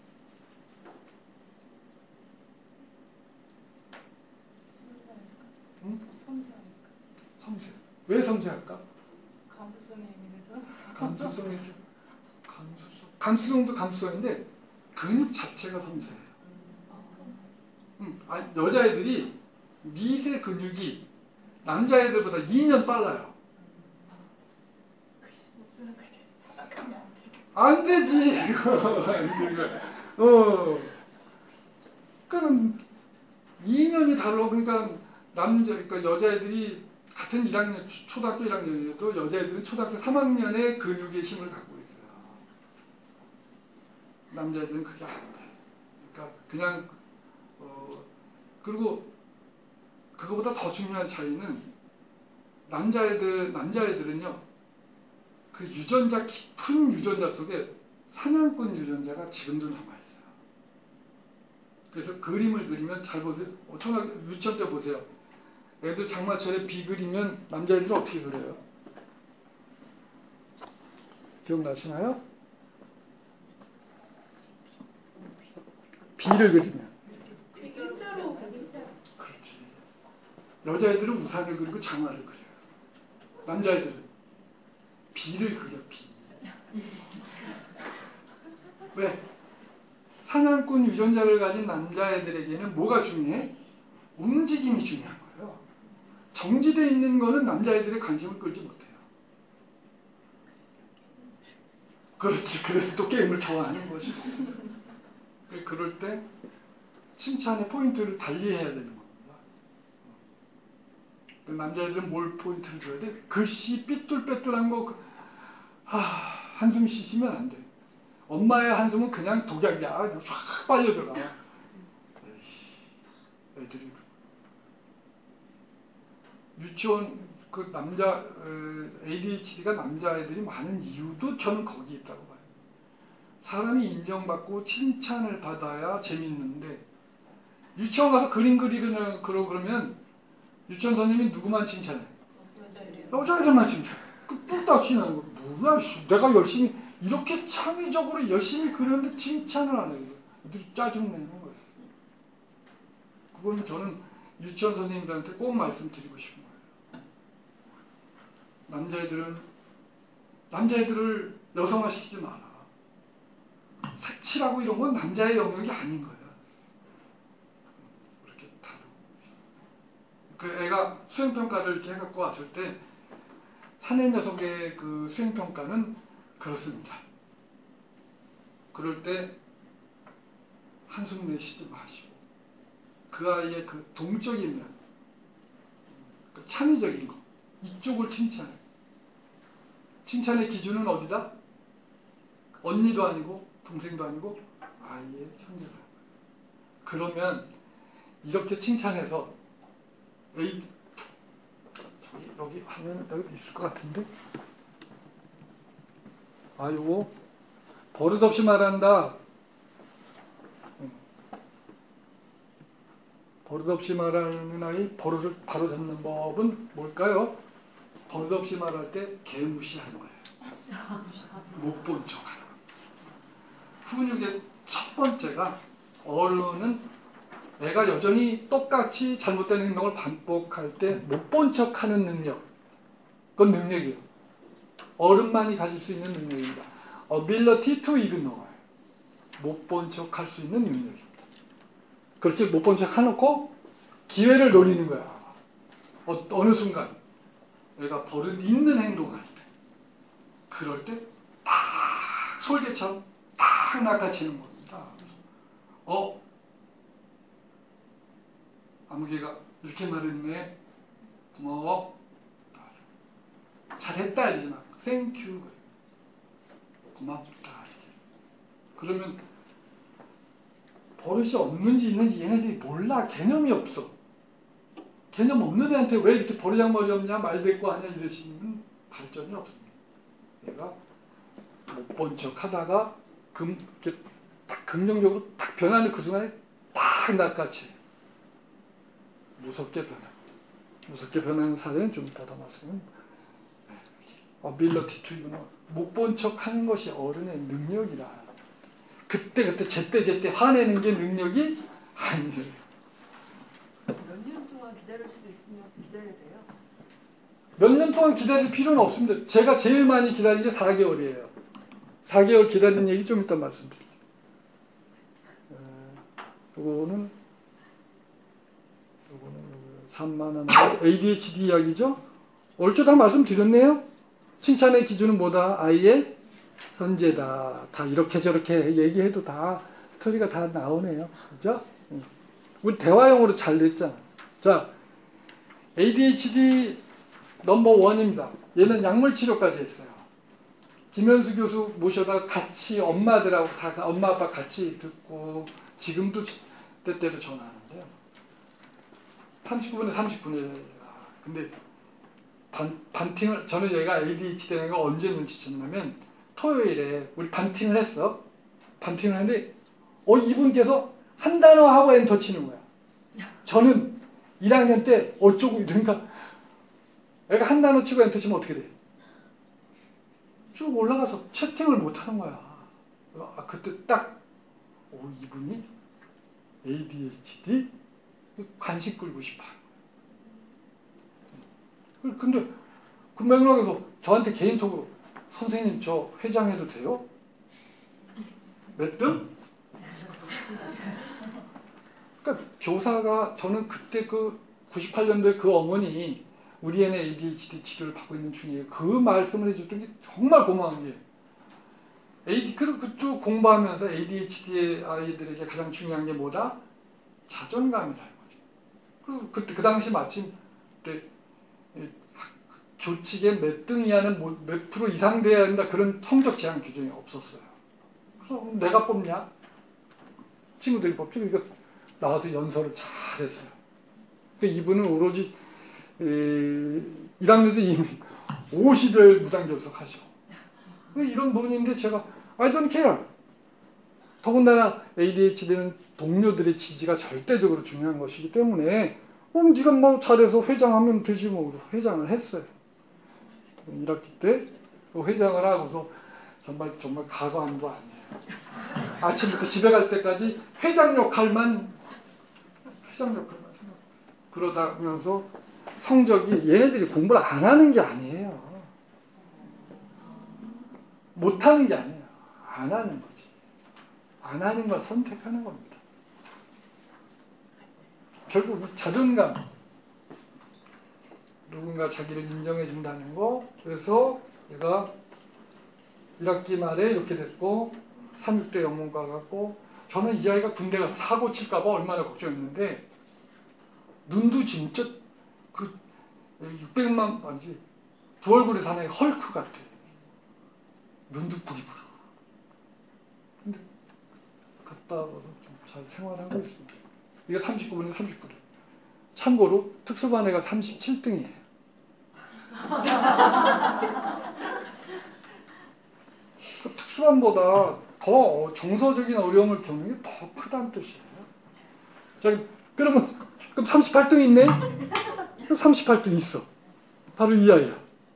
응? 섬세. 왜 섬세할까? 감수성에 예민해서. 감수성이 감수성. 감수성도 감수성인데 근육 자체가 섬세해요. 응. 아, 여자애들이 미세 근육이 남자애들보다 이 년 빨라요. 안 되지. 그거 안 돼. 어. 그러니까는 이 년이 달라. 그러니까 남자, 그러니까 여자애들이 같은 일 학년, 초등학교 일 학년이어도 여자애들은 초등학교 삼 학년에 근육의 힘을 갖고 있어요. 남자애들은 그게 안 돼. 그러니까 그냥 어 그리고 그거보다 더 중요한 차이는 남자애들 남자애들은요. 그 유전자 깊은 유전자 속에 사냥꾼 유전자가 지금도 남아 있어요. 그래서 그림을 그리면 잘 보세요. 초등학교 유치원 때 보세요. 애들 장마철에 비 그리면 남자애들은 어떻게 그려요? 기억나시나요? 비를 그리면. 일자로 그렇지. 여자애들은 우산을 그리고 장화를 그려요. 남자애들은 비를 그려, 비. 왜? 사냥꾼 유전자를 가진 남자애들에게는 뭐가 중요해? 움직임이 중요한 거예요. 정지되어 있는 거는 남자애들의 관심을 끌지 못해요. 그렇지. 그래서 또 게임을 좋아하는 것이고. 그럴 때 칭찬의 포인트를 달리 해야 되는 겁니다. 남자애들은 뭘 포인트를 줘야 돼? 글씨 삐뚤빼뚤한 거 하, 한숨 쉬시면 안 돼. 엄마의 한숨은 그냥 독약이야. 그냥 쫙 빨려 들어가. 애들이 유치원 그 남자 에이디에이치디가 남자애들이 많은 이유도 저는 거기 있다고 봐요. 사람이 인정받고 칭찬을 받아야 재밌는데 유치원 가서 그림 그리거나 그러 그러면 유치원 선생님이 누구만 칭찬해? 여자애들만 칭찬해. 그 뚝딱 치는 거. 뭐야, 내가 열심히 이렇게 창의적으로 열심히 그렸는데 칭찬을 안 해요. 애들이 짜증내는 거예요. 그건 저는 유치원 선생님들한테 꼭 말씀드리고 싶은 거예요. 남자애들은 남자애들을 여성화시키지 마라. 색칠하고 이런 건 남자의 영역이 아닌 거예요. 그렇게 다루고. 그 애가 수행평가를 이렇게 해갖고 왔을 때 사내 녀석의 그 수행평가는 그렇습니다. 그럴 때 한숨 내쉬지 마시고 그 아이의 그 동적인 면, 그 창의적인 거 이쪽을 칭찬해. 칭찬의 기준은 어디다? 언니도 아니고 동생도 아니고 아이의 형제다. 그러면 이렇게 칭찬해서 에이, 저기 여기 하면 여기 있을 것 같은데 아 요거 버릇없이 말한다. 버릇없이 말하는 아이 버릇을 바로 잡는 법은 뭘까요? 버릇없이 말할 때 개무시하는 거예요. 못 본 척하는 거예요. 훈육의 첫 번째가 어른은 내가 여전히 똑같이 잘못된 행동을 반복할 때 못 본 척하는 능력. 그건 능력이에요. 어른만이 가질 수 있는 능력입니다. ability to ignore. 못 본 척할 수 있는 능력입니다. 그렇게 못 본 척 해놓고 기회를 노리는 거야. 어, 어느 순간 내가 버릇 있는 행동을 할 때 그럴 때 탁 솔개처럼 탁 낚아채는 겁니다. 어? 아무개가 이렇게 말했네. 고마워. 잘했다 이러지 마. Thank you. 고맙다. 그러면 버릇이 없는지 있는지 얘네들이 몰라. 개념이 없어. 개념 없는 애한테 왜 이렇게 버르장머리 없냐 말뱉고 하냐 이러시면 발전이 없습니다. 얘가 못 본 척 하다가 금, 이렇게 딱 긍정적으로 딱 변하는 그 순간에 딱 낚아채. 무섭게 변해. 무섭게 변하는 사례는 좀 이따 더 말씀은 ability to ignore. 못 본 척 하는 것이 어른의 능력이라. 그때 그때 제때 제때 화내는 게 능력이 아니에요. 몇 년 동안 기다릴 수도 있으면 기다려야 돼요. 몇 년 동안 기다릴 필요는 없습니다. 제가 제일 많이 기다린 게 사 개월이에요. 사 개월 기다린 얘기 좀 이따 말씀드릴게요. 요거는 요거는 삼만 원 에이디에이치디 이야기죠. 얼추 다 말씀드렸네요. 칭찬의 기준은 뭐다? 아이의 현재다. 다 이렇게 저렇게 얘기해도 다 스토리가 다 나오네요. 그죠? 우리 대화용으로 잘 됐잖아. 자, 에이디에이치디 넘버 원입니다. 얘는 약물 치료까지 했어요. 김현수 교수 모셔다 같이 엄마들하고 다 엄마 아빠 같이 듣고 지금도 때때로 전화하는데요. 삼십구 분에 삼십구 분에 근데 반, 반팅을 저는 얘가 에이디에이치디 되는 거 언제 눈치챘냐면 토요일에 우리 반팅을 했어. 반팅을 했는데 어 이분께서 한 단어 하고 엔터 치는 거야. 저는 일 학년 때 어쩌고 이러니까 애가 한 단어 치고 엔터 치면 어떻게 돼? 쭉 올라가서 채팅을 못하는 거야. 아, 그때 딱 오, 이분이 에이디에이치디 관심 끌고 싶어. 근데 그 맥락에서 저한테 개인톡으로 선생님 저 회장해도 돼요? 몇 등? 그러니까 교사가 저는 그때 그 구십팔 년도에 그 어머니 우리 애는 에이디에이치디 치료를 받고 있는 중이에요. 그 말씀을 해줬던 게 정말 고마운 게 에이디 그쭉 공부하면서 에이디에이치디 아이들에게 가장 중요한 게 뭐다? 자존감이라는 거죠. 그래서 그때 그 당시 마침 그때 교칙에 몇 등 이하는 몇 프로 이상 돼야 한다 그런 성적 제한 규정이 없었어요. 그래서 내가 뽑냐? 친구들이 뽑죠. 그러니까 나와서 연설을 잘했어요. 그러니까 이분은 오로지 일 학년에서 이미 오십 일 무당교섭 하시고 이런 분인데 제가 I don't care. 더군다나 에이디에이치디는 동료들의 지지가 절대적으로 중요한 것이기 때문에 어, 네가 뭐 잘해서 회장하면 되지 뭐 회장을 했어요. 일 학기 때 회장을 하고서 정말 정말 가관도 아니에요. 아침부터 집에 갈 때까지 회장 역할만 회장 역할만 생각. 그러다면서 성적이 얘네들이 공부를 안 하는 게 아니에요. 못 하는 게 아니에요. 안 하는 거지. 안 하는 걸 선택하는 겁니다. 결국 자존감. 누군가 자기를 인정해 준다는 거. 그래서 내가 일 학기 말에 이렇게 됐고 삼, 육 대 영문과 갔고 저는 이 아이가 군대 가서 사고 칠까 봐 얼마나 걱정했는데 눈도 진짜 그 육백만 아니지 두 얼굴에 사는 헐크 같아. 눈도 부리부리. 근데 갔다 와서 좀 잘 생활하고 있습니다. 이게 삼십구 분에 삼십구 분. 참고로 특수반 애가 삼십칠 등이에요. 그 특수반보다 더 정서적인 어려움을 겪는 게 더 크다는 뜻이에요. 자, 그러면 그럼 삼십팔 등 있네? 삼십팔 등 있어. 바로 이 아이야.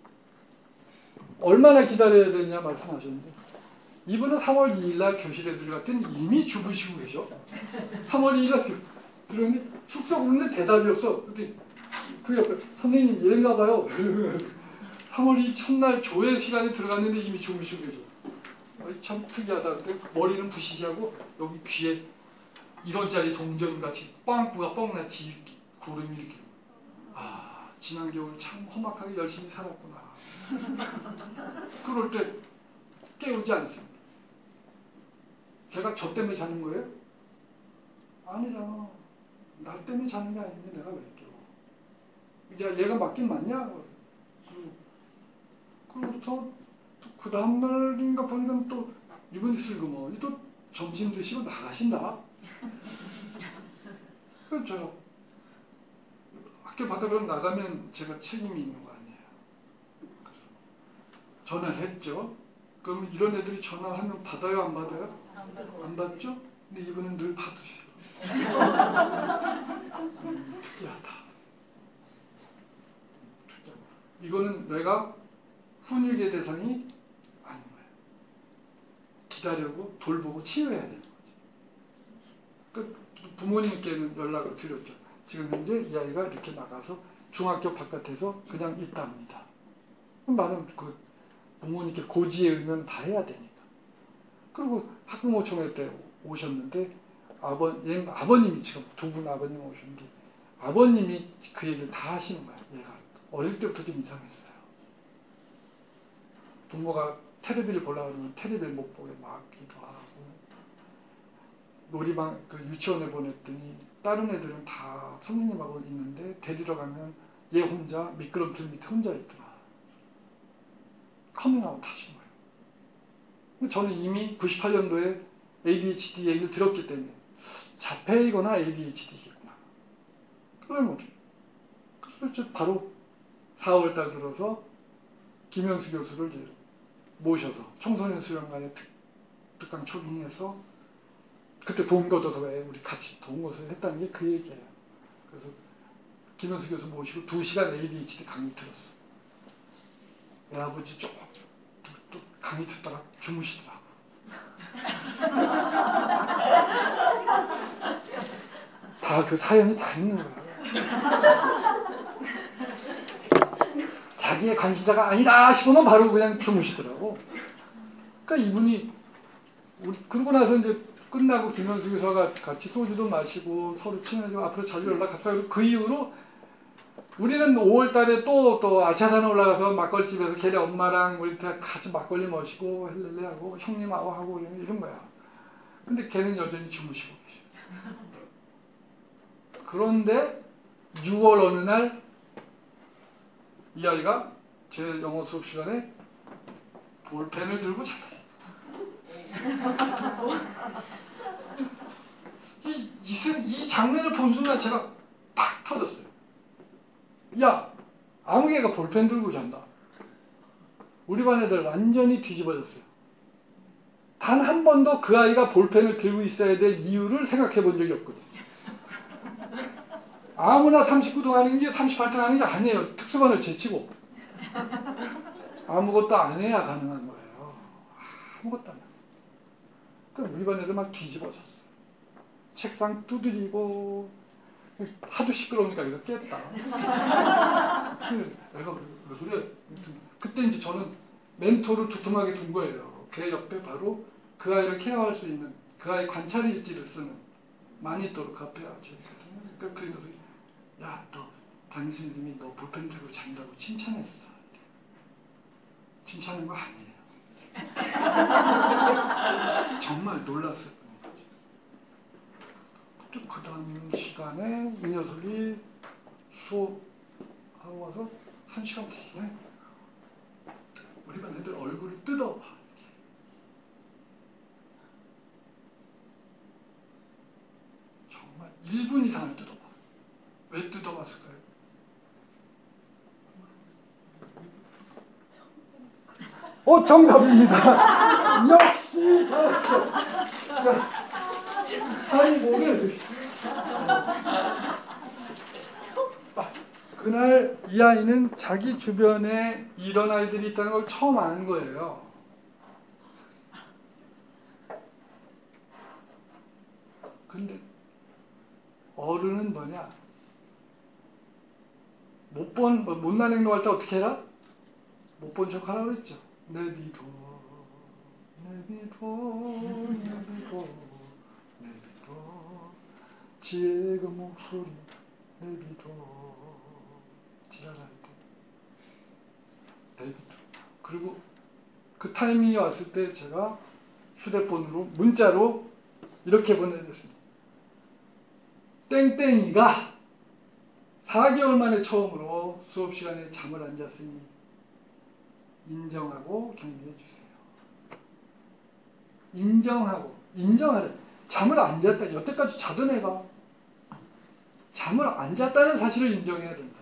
얼마나 기다려야 되냐 말씀하셨는데 이분은 삼월 이일 날 교실에 들어갔더니 이미 주무시고 계셔. 삼월 이일 날 들었는데 축소 그런데 대답이 없어. 근데 그 옆에 선생님 얘인가 봐요. 삼월 이일 첫날 조회 시간에 들어갔는데 이미 주무시고 계셔. 참 특이하다. 근데 머리는 부시시하고 여기 귀에 일 원짜리 동전같이 빵꾸가 뻥났지 구름이 이렇게. 아 지난 겨울 참 험악하게 열심히 살았구나. 그럴 때 깨우지 않습니다. 걔가 저 때문에 자는 거예요? 아니잖아. 나 때문에 자는 게 아닌데 내가 왜 깨워? 야 얘가 맞긴 맞냐? 그리고부터 그 다음날인가 보니까 또 이분이 슬그머니 또 점심 드시고 나가신다. 그렇죠. 학교 밖으로 나가면 제가 책임이 있는 거 아니에요. 전화를 했죠. 그럼 이런 애들이 전화하면 받아요, 안 받아요? 안 받죠? 근데 이분은 늘 받으세요. 음, 특이하다. 특이하다. 이거는 내가 훈육의 대상이 아닌 거예요. 기다리고 돌보고 치유해야 되는 거죠. 그 부모님께는 연락을 드렸죠. 지금 현재 이 아이가 이렇게 나가서 중학교 바깥에서 그냥 있답니다. 그럼 나는 그 부모님께 고지에 의면 다 해야 되니까. 그리고 학부모총회 때 오셨는데 아버, 얘, 아버님이 지금 두 분 아버님 오셨는데 아버님이 그 얘기를 다 하시는 거야. 얘가 어릴 때부터 좀 이상했어요. 부모가 텔레비를 보려고 하면 텔레비를 못 보게 막기도 하고 놀이방 그 유치원에 보냈더니 다른 애들은 다 선생님하고 있는데 데리러 가면 얘 혼자 미끄럼틀 밑에 혼자 있더라. 커밍아웃 하신 거예요. 저는 이미 구십팔 년도에 에이디에이치디 얘기를 들었기 때문에 자폐이거나 에이디에이치디겠구나. 그러면 그래서 바로 사월 달 들어서 김영수 교수를 이제 모셔서 청소년 수련관에 특, 특강 초빙해서 그때 돈 걷어서 왜 우리 같이 돈 걷어서 했다는 게 그 얘기예요. 그래서 김현수 교수 모시고 두 시간 에이디에이치디 강의 들었어. 애 아버지 쭉 또 강의 듣다가 주무시더라고. 다 그 사연이 다 있는 거야. 자기의 관심사가 아니다 싶으면 바로 그냥 주무시더라고. 그러니까 이분이 우리 그러고 나서 이제 끝나고 김현수 교수가 같이 소주도 마시고 서로 친해지고 앞으로 자주 연락합시다. 그리고 그 이후로 우리는 오월 달에 또, 또 아차산 올라가서 막걸리집에서 걔네 엄마랑 우리 다 같이 막걸리 마시고 헬렐레 하고 형님하고 하고 이런 거야. 근데 걔는 여전히 주무시고 계셔. 그런데 유월 어느 날 이 아이가 제 영어 수업 시간에 볼펜을 들고 자더니 이, 이, 이 장면을 본 순간 제가 팍 터졌어요. 야, 아무 개가 볼펜 들고 잔다. 우리 반 애들 완전히 뒤집어졌어요. 단 한 번도 그 아이가 볼펜을 들고 있어야 될 이유를 생각해 본 적이 없거든요. 아무나 삼십구 등 하는 게 삼십팔 등 하는 게 아니에요. 특수반을 제치고. 아무것도 안 해야 가능한 거예요. 아무것도 안 해요. 그럼 우리 반 애들 막 뒤집어졌어요. 책상 두드리고 하도 시끄러우니까 이거 깼다. 내가 왜 그래? 그때 이제 저는 멘토를 두툼하게 둔 거예요. 걔 옆에 바로 그 아이를 케어할 수 있는 그 아이 관찰 일지를 쓰는 마니또로 카페아지. 그러니까 그러면서 야, 너 담임선생님이 너 볼펜 들고 잔다고 칭찬했어. 칭찬한 거 아니에요. 정말 놀랐어요. 그 다음 시간에 이 녀석이 수업하고 와서 한 시간 내내 우리 반 애들 얼굴을 뜯어봐. 정말 일 분 이상을 뜯어봐. 왜 뜯어봤을까요? 어, 정답입니다. 역시 잘했어. 아니, 뭐를. 그날 이 아이는 자기 주변에 이런 아이들이 있다는 걸 처음 아는 거예요. 근데 어른은 뭐냐? 못 본, 못난 행동할 때 어떻게 해라? 못 본 척 하라고 그랬죠. 내비둬, 내비둬, 내비둬, 내비둬, 지혜의 그 목소리, 내비둬, 지랄할 때, 내비둬. 그리고 그 타이밍이 왔을 때 제가 휴대폰으로, 문자로 이렇게 보내줬습니다. 땡땡이가 사 개월 만에 처음으로 수업 시간에 잠을 안 잤으니 인정하고 격려해 주세요. 인정하고, 인정하자. 잠을 안 잤다. 여태까지 자던 애가 잠을 안 잤다는 사실을 인정해야 된다.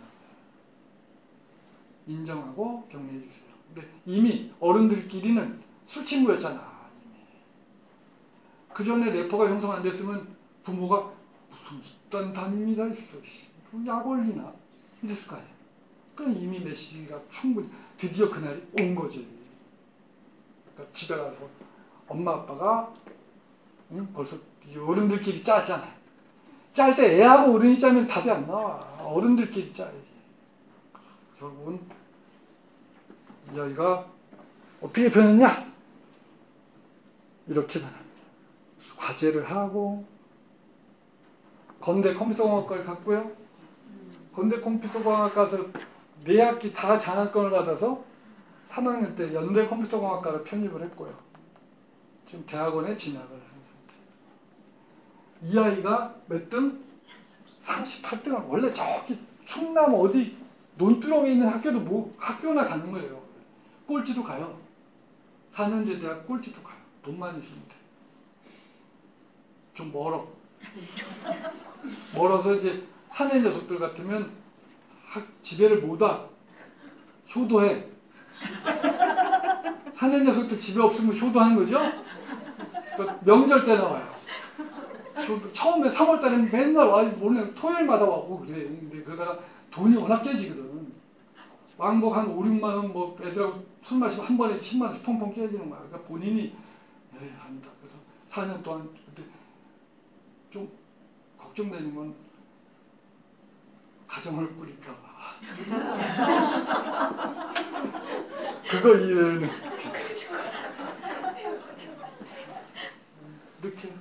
인정하고 격려해 주세요. 근데 이미 어른들끼리는 술 친구였잖아. 이미. 그 전에 래퍼가 형성 안 됐으면 부모가 무슨 이딴 담임이다 있어. 약 올리나? 이랬을 거 아니야. 그럼 이미 메시지가 충분히 드디어 그날이 온 거지. 그러니까 집에 가서 엄마 아빠가 응? 벌써 어른들끼리 짰잖아. 짤 때 애하고 어른이 짜면 답이 안 나와. 어른들끼리 짜야지. 결국은 이 아이가 어떻게 변했냐? 이렇게 변합니다. 과제를 하고 건대 컴퓨터공학과를 갔고요. 건대 컴퓨터공학 가서 네 학기 다 장학금을 받아서 삼 학년 때 연대 컴퓨터공학과를 편입을 했고요. 지금 대학원에 진학을 한 상태. 이 아이가 몇 등? 삼십팔 등을 원래 저기 충남 어디 논두렁에 있는 학교도 뭐 학교나 가는 거예요. 꼴찌도 가요. 사 년제 대학 꼴찌도 가요. 돈만 있으면 돼. 좀 멀어. 멀어서 이제 사내 녀석들 같으면 학, 집에를 못 와. 효도해. 사내 녀석들 집에 없으면 효도하는 거죠? 또 명절 때 나와요. 저 처음에 삼월 달에는 맨날 와, 오늘 토요일마다 와고 그래. 근데 그러다가 돈이 워낙 깨지거든. 왕복 한 오, 육만 원, 뭐 애들하고 술 마시면 한 번에 십만 원씩 펑펑 깨지는 거야. 그러니까 본인이 에이, 아니다. 그래서 사 년 동안 그때 좀 걱정되는 건 가정을 꾸릴까 봐. 그거 이외에는 이렇게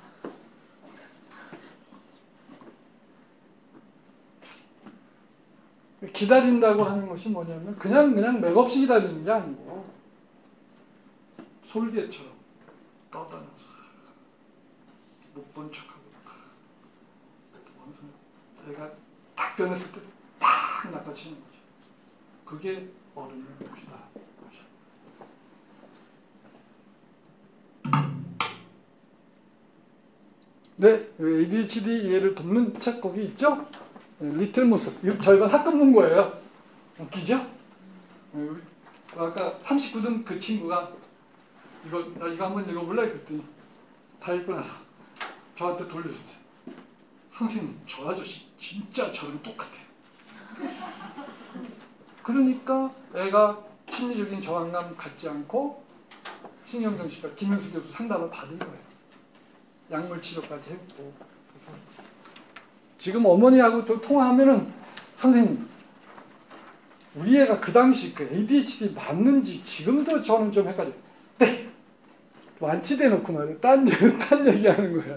기다린다고 하는 것이 뭐냐면 그냥 그냥 맥없이 기다리는 게 아니고 솔개처럼 떠다녀서 못 본 척하고 내가 딱 변했을 때 딱 낚아치는 거죠. 그게 어른의 몫이다. 네, 에이디에이치디 이해를 돕는 책 거기 있죠? 리틀 모습. 이거 저희가 학급 문고예요. 웃기죠? 아까 삼십구 등 그 친구가 이거 나 이거 한번 읽어볼래? 그랬더니 다 읽고 나서 저한테 돌려줬어요. 선생님, 저 아저씨 진짜 저랑 똑같아요. 그러니까 애가 심리적인 저항감 갖지 않고 신경정신과 김현수 교수 상담을 받은 거예요. 약물 치료까지 했고. 지금 어머니하고 또 통화하면은 선생님, 우리 애가 그 당시 그 에이디에이치디 맞는지 지금도 저는 좀 헷갈려요. 네! 완치돼 놓고 말이야. 딴, 딴 얘기하는 거야.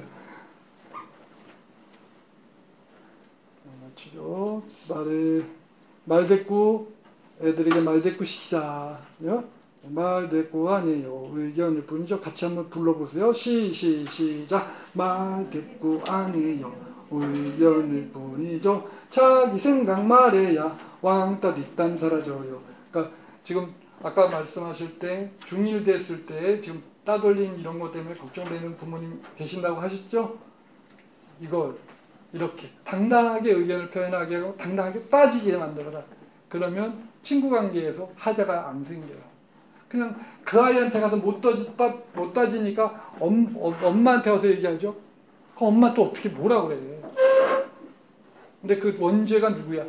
치료, 말에, 말대꾸, 애들에게 말대꾸 시키자. 말대꾸 아니에요. 의견일 뿐이죠. 같이 한번 불러보세요. 시, 시, 시작. 말대꾸 아니에요. 의견일 뿐이죠. 자기 생각 말해야 왕따 뒷담 사라져요. 그러니까 지금 아까 말씀하실 때 중일 됐을 때 지금 따돌림 이런 것 때문에 걱정되는 부모님 계신다고 하셨죠? 이걸 이렇게 당당하게 의견을 표현하게 하고 당당하게 빠지게 만들어라. 그러면 친구 관계에서 하자가 안 생겨요. 그냥 그 아이한테 가서 못, 따지, 못 따지니까 엄, 엄마한테 와서 얘기하죠. 그 엄마 또 어떻게 뭐라 그래. 근데 그 원죄가 누구야?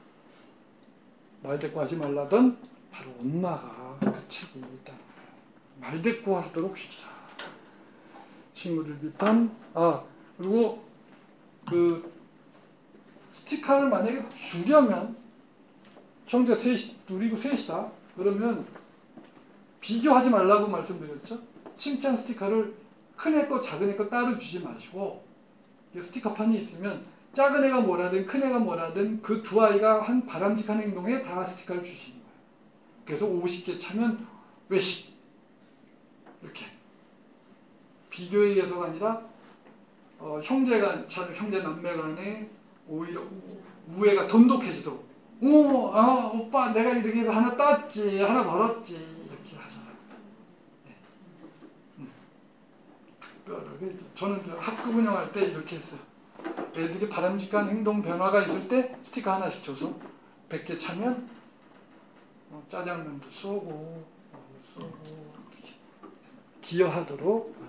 말대꾸 하지 말라던 바로 엄마가 그 책이 있다는 거예요. 말대꾸 하도록 시키자. 친구들 비판. 아, 그리고 그 스티커를 만약에 주려면 청자 셋이, 누리고 셋이다. 그러면 비교하지 말라고 말씀드렸죠. 칭찬 스티커를 큰 애 거 작은 애 거 따로 주지 마시고 스티커판이 있으면 작은 애가 뭐라든 큰 애가 뭐라든 그 두 아이가 한 바람직한 행동에 다 스티커를 주시는 거예요. 그래서 오십 개 차면 외식 이렇게 비교에 의해서가 아니라 어, 형제간, 형제 남매 간에 오히려 우애가 돈독해지도록 오, 아, 오빠 내가 이렇게 해서 하나 땄지, 하나 벌었지 이렇게 하잖아요. 네. 음. 특별하게 저는 학급 운영할 때 이렇게 했어요. 애들이 바람직한 행동 변화가 있을 때 스티커 하나씩 줘서 백 개 차면 어, 짜장면도 쏘고 쏘고 이렇게 기여하도록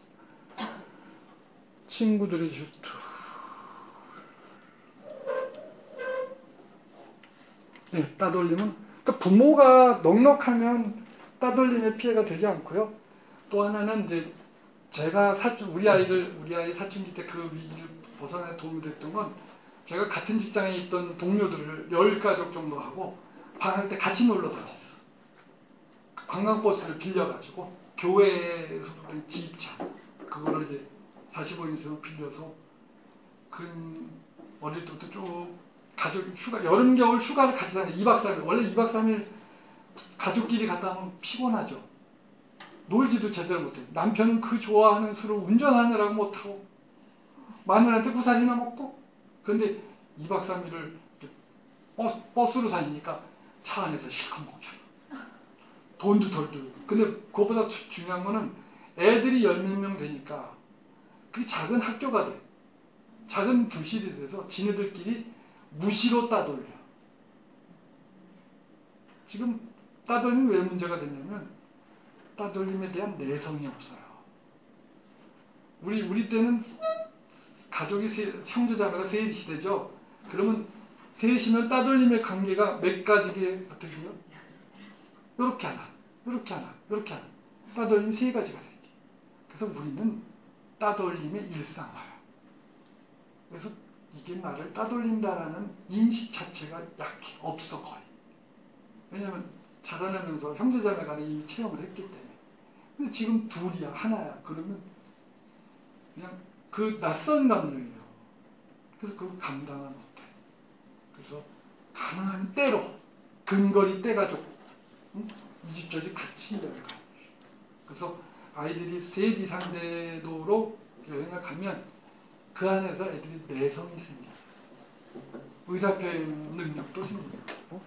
친구들이 좋죠. 네, 따돌림은 그러니까 부모가 넉넉하면 따돌림의 피해가 되지 않고요. 또 하나는 이제 제가 사춘 우리 아이들 우리 아이 사춘기 때 그 위기를 벗어나에 도움이 됐던 건 제가 같은 직장에 있던 동료들을 열 가족 정도 하고 방학 때 같이 놀러 다녔어. 관광버스를 빌려가지고 교회에서 된 지입차 그거를 이제 사십오 인승을 빌려서 그 어릴 때부터 쭉 가족 휴가 여름 겨울 휴가를 같이 다녀. 이 박 삼 일 원래 이 박 삼 일 가족끼리 갔다 오면 피곤하죠. 놀지도 제대로 못해. 남편은 그 좋아하는 술을 운전하느라고 못하고 마누라한테 구살이나 먹고. 근데 이 박 삼 일을 버스, 버스로 다니니까 차 안에서 실컷 먹잖아. 돈도 덜 들고. 근데 그거보다 중요한 거는 애들이 열 몇 명 되니까 그게 작은 학교가 돼. 작은 교실이 돼서 지네들끼리 무시로 따돌려. 지금 따돌림이 왜 문제가 됐냐면 따돌림에 대한 내성이 없어요. 우리 우리 때는 가족이 세, 형제자매가 세 시대죠. 그러면 셋이면 따돌림의 관계가 몇 가지게 어떻게 해요? 요렇게 하나, 요렇게 하나, 요렇게 하나. 따돌림이 세 가지가 생겨. 그래서 우리는 따돌림의 일상화야. 그래서 이게 나를 따돌린다라는 인식 자체가 약해, 없어 거의. 왜냐하면 자라나면서 형제자매 간에 이미 체험을 했기 때문에. 근데 지금 둘이야, 하나야. 그러면 그냥 그 낯선 감정이에요. 그래서 그걸 감당을 못해. 그래서 가능한 때로 근거리 떼가지고 응? 이집저집 같이 여행을 가요. 그래서 아이들이 셋 이상 되도록 여행을 가면 그 안에서 애들이 내성이 생겨요. 의사표현 능력도 생기고. 어?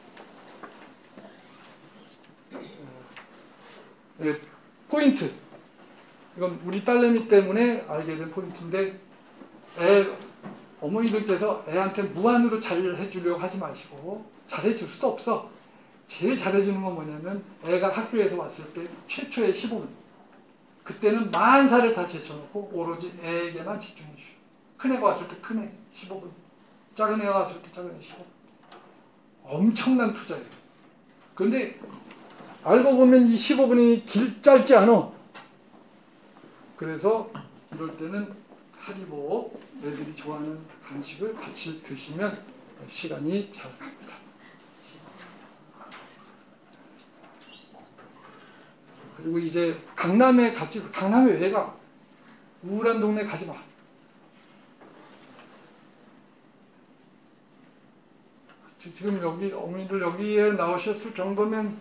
예, 포인트. 이건 우리 딸내미 때문에 알게 된 포인트인데, 애, 어머니들께서 애한테 무한으로 잘 해주려고 하지 마시고, 잘해줄 수도 없어. 제일 잘해주는 건 뭐냐면, 애가 학교에서 왔을 때 최초의 십오 분. 그때는 만사를 다 제쳐놓고 오로지 애에게만 집중해 주시오. 큰애가 왔을 때 큰애 십오 분. 작은 애가 왔을 때 작은 애 십오 분. 엄청난 투자예요. 그런데 알고 보면 이 십오 분이 길 짧지 않아. 그래서 이럴 때는 하리보 애들이 좋아하는 간식을 같이 드시면 시간이 잘 갑니다. 그리고 이제 강남에 같이, 강남에 왜 가? 우울한 동네 가지 마. 지금 여기 어머니들 여기에 나오셨을 정도면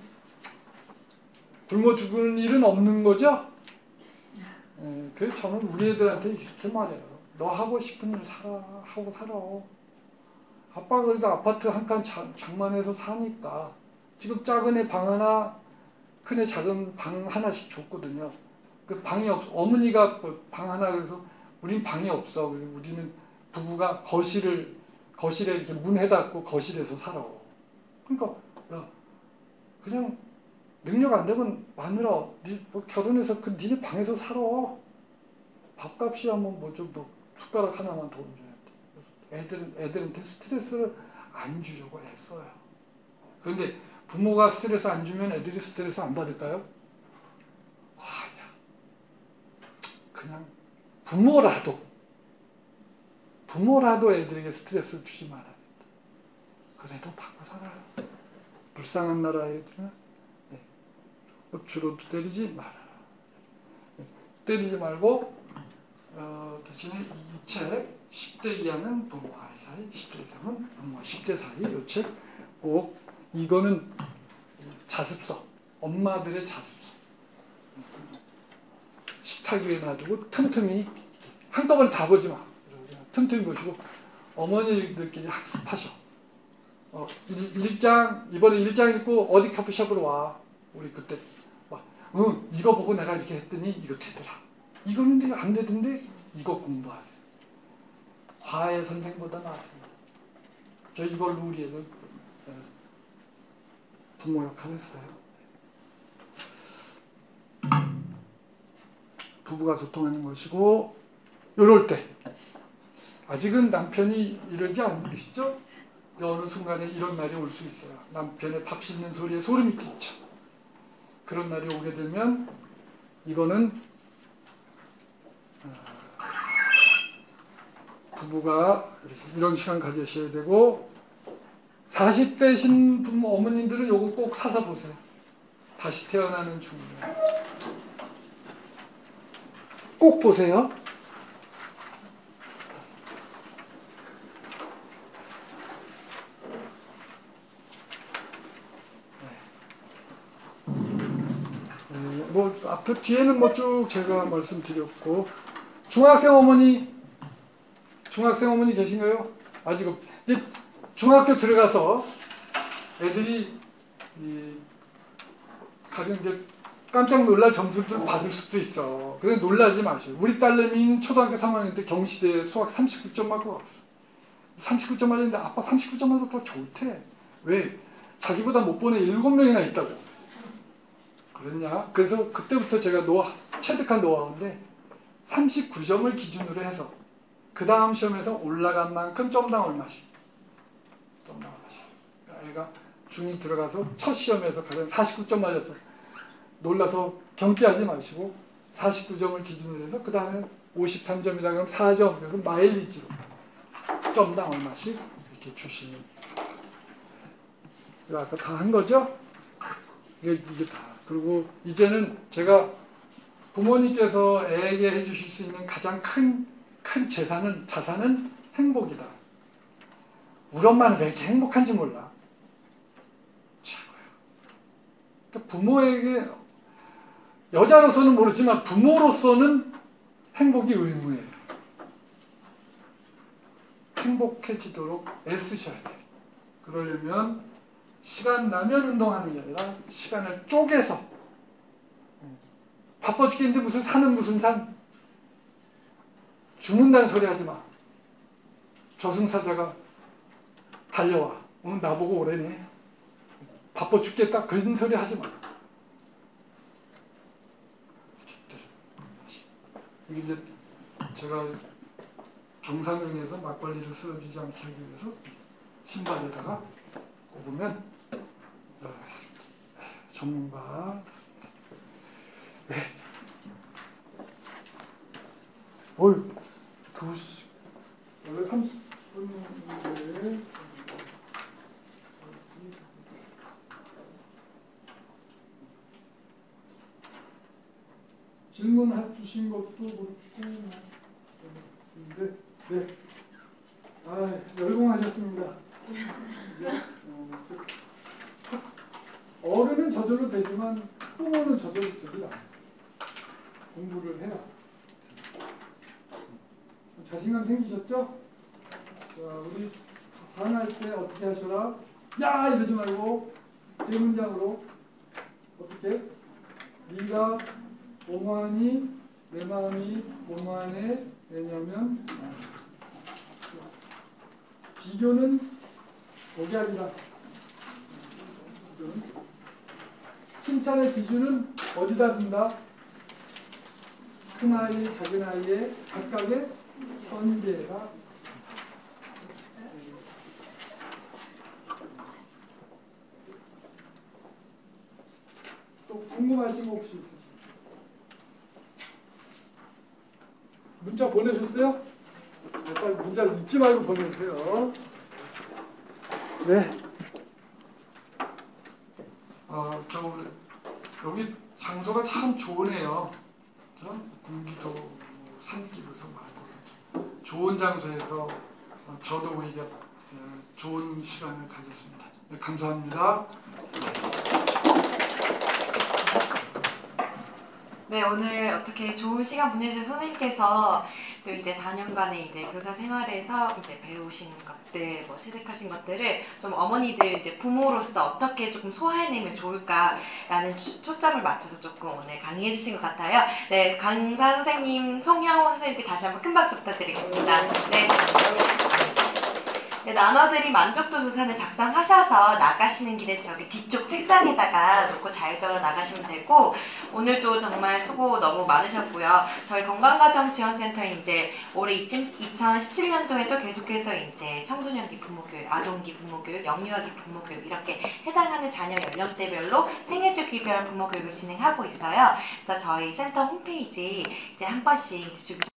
굶어 죽을 일은 없는 거죠? 예, 그래서 저는 우리 애들한테 이렇게 말해요. 너 하고 싶은 일 살아, 하고 살아. 아빠가 그래도 아파트 한 칸 장만해서 사니까 지금 작은 애 방 하나, 큰 애 작은 방 하나씩 줬거든요. 그 방이 없, 어머니가 방 하나 그래서 우린 방이 없어. 우리는 부부가 거실을 거실에 이렇게 문 해닫고 거실에서 살아. 그러니까 야, 그냥 능력 안 되면 마누라 니, 뭐 결혼해서 그 니네 방에서 살아. 밥값이 하면 뭐 좀 뭐 숟가락 하나만 더 얹어야 돼. 애들은 애들한테 스트레스를 안 주려고 애써요. 그런데 부모가 스트레스 안 주면 애들이 스트레스 안 받을까요? 아니야. 그냥 부모라도 부모라도 애들에게 스트레스를 주지 말아야 된다. 그래도 받고 살아요. 불쌍한 나라 애들은 네. 주로도 때리지 말아요. 네. 때리지 말고 어, 대신에 이 책 십 대 이하는 부모와 아이 사이, 십 대 이상은 부모와 십 대 사이 이 책 꼭 이거는 자습서, 엄마들의 자습서. 식탁 위에 놔두고 틈틈이 한꺼번에 다 보지 마. 틈틈이 보시고 어머니들끼리 학습하셔. 어, 일 장 이번에 일 장 읽고 어디 커피숍으로 와. 우리 그때 막, 응 이거 보고 내가 이렇게 했더니 이거 되더라. 이거는 근데 안 되던데 이거 공부하세요. 과외 선생보다 낫습니다. 저 이걸로 우리 애들 부모 역할을 했어요. 부부가 소통하는 것이고, 이럴 때 아직은 남편이 이러지 않으시죠? 어느 순간에 이런 날이 올 수 있어요. 남편의 밥 씹는 소리에 소름이 끼쳐. 그런 날이 오게 되면 이거는 부부가 이런 시간 가지셔야 되고, 사십 대신 부모 어머님들은 요거 꼭 사서 보세요. 다시 태어나는 중이에요. 꼭 보세요. 네, 뭐 앞에 뒤에는 뭐 쭉 제가 말씀드렸고, 중학생 어머니 중학생 어머니 계신가요? 아직 없. 중학교 들어가서 애들이 이 가령 이제 깜짝 놀랄 점수를 받을 수도 있어. 근데 놀라지 마시고. 우리 딸내미는 초등학교 삼 학년 때 경시대에 수학 삼십구 점 맞고 왔어. 삼십구 점 맞았는데 아빠 삼십구 점 맞아서 더 좋대. 왜? 자기보다 못 본 애 일곱 명이나 있다고. 그랬냐? 그래서 그때부터 제가 노하, 체득한 노하우인데 삼십구 점을 기준으로 해서 그 다음 시험에서 올라간 만큼 점당 얼마씩. 점당 얼마씩. 그러니까 애가 중일 들어가서 첫 시험에서 가장 사십구 점 맞았어. 놀라서 경기하지 마시고 사십구 점을 기준으로 해서 그 다음에 오십삼 점이다 그러면 사 점. 그래서 마일리지로 점당 얼마씩 이렇게 주시는. 아까 다 한 거죠? 이게, 이게 다. 그리고 이제는 제가 부모님께서 애에게 해주실 수 있는 가장 큰, 큰 재산은, 자산은 행복이다. 우리 엄마는 왜 이렇게 행복한지 몰라. 최고야. 그러니까 부모에게, 여자로서는 모르지만 부모로서는 행복이 의무예요. 행복해지도록 애쓰셔야 돼요. 그러려면 시간 나면 운동하는 게 아니라 시간을 쪼개서, 바빠 죽겠는데 무슨 산은 무슨 산, 죽는다는 소리 하지 마. 저승사자가 달려와. 어, 나보고 오래네. 바빠 죽겠다. 그런 소리 하지 마. 이게 이제 제가 경상 중에서 막걸리를 쓰러지지 않게 하기 위해서 신발에다가 꼽으면 열어있습니다. 전문가. 네. 어휴, 두 시. 원래 삼십 분인데. 질문 주신 것도 그렇고. 네. 네. 아, 열공하셨습니다. 어른은 저절로 되지만 부모는 저절로 되지 않아요. 공부를 해야. 자신감 생기셨죠? 자, 우리 반할 때 어떻게 하셔라? 야! 이러지 말고 제 문장으로 어떻게? 네가 오만이 내 마음이 오만해. 왜냐면 비교는 고결이다. 칭찬의 기준은 어디다 둔다? 큰 아이, 작은 아이의 각각의 선계가. 또 궁금하신 거 혹시 있으세요? 문자 보내셨어요? 빨리 문자를 잊지 말고 보내주세요. 네. 어, 저 여기 장소가 참 좋으네요. 그죠? 공기도 산기도 많고 좋은 장소에서 저도 오히려 좋은 시간을 가졌습니다. 네, 감사합니다. 네, 오늘 어떻게 좋은 시간 보내주신 선생님께서 또 이제 다년간의 이제 교사 생활에서 이제 배우신 것들, 뭐 체득하신 것들을 좀 어머니들 이제 부모로서 어떻게 조금 소화해내면 좋을까라는 초, 초점을 맞춰서 조금 오늘 강의해 주신 것 같아요. 네, 강사 선생님, 송영호 선생님께 다시 한번 큰 박수 부탁드리겠습니다. 네. 네, 나눠드린 만족도 조사는 작성하셔서 나가시는 길에 저기 뒤쪽 책상에다가 놓고 잘 적어 나가시면 되고, 오늘도 정말 수고 너무 많으셨고요. 저희 건강가정지원센터에 이제 올해 이천십칠 년도에도 계속해서 이제 청소년기 부모교육, 아동기 부모교육, 영유아기 부모교육 이렇게 해당하는 자녀 연령대별로 생애주기별 부모교육을 진행하고 있어요. 그래서 저희 센터 홈페이지 이제 한 번씩 이제 주기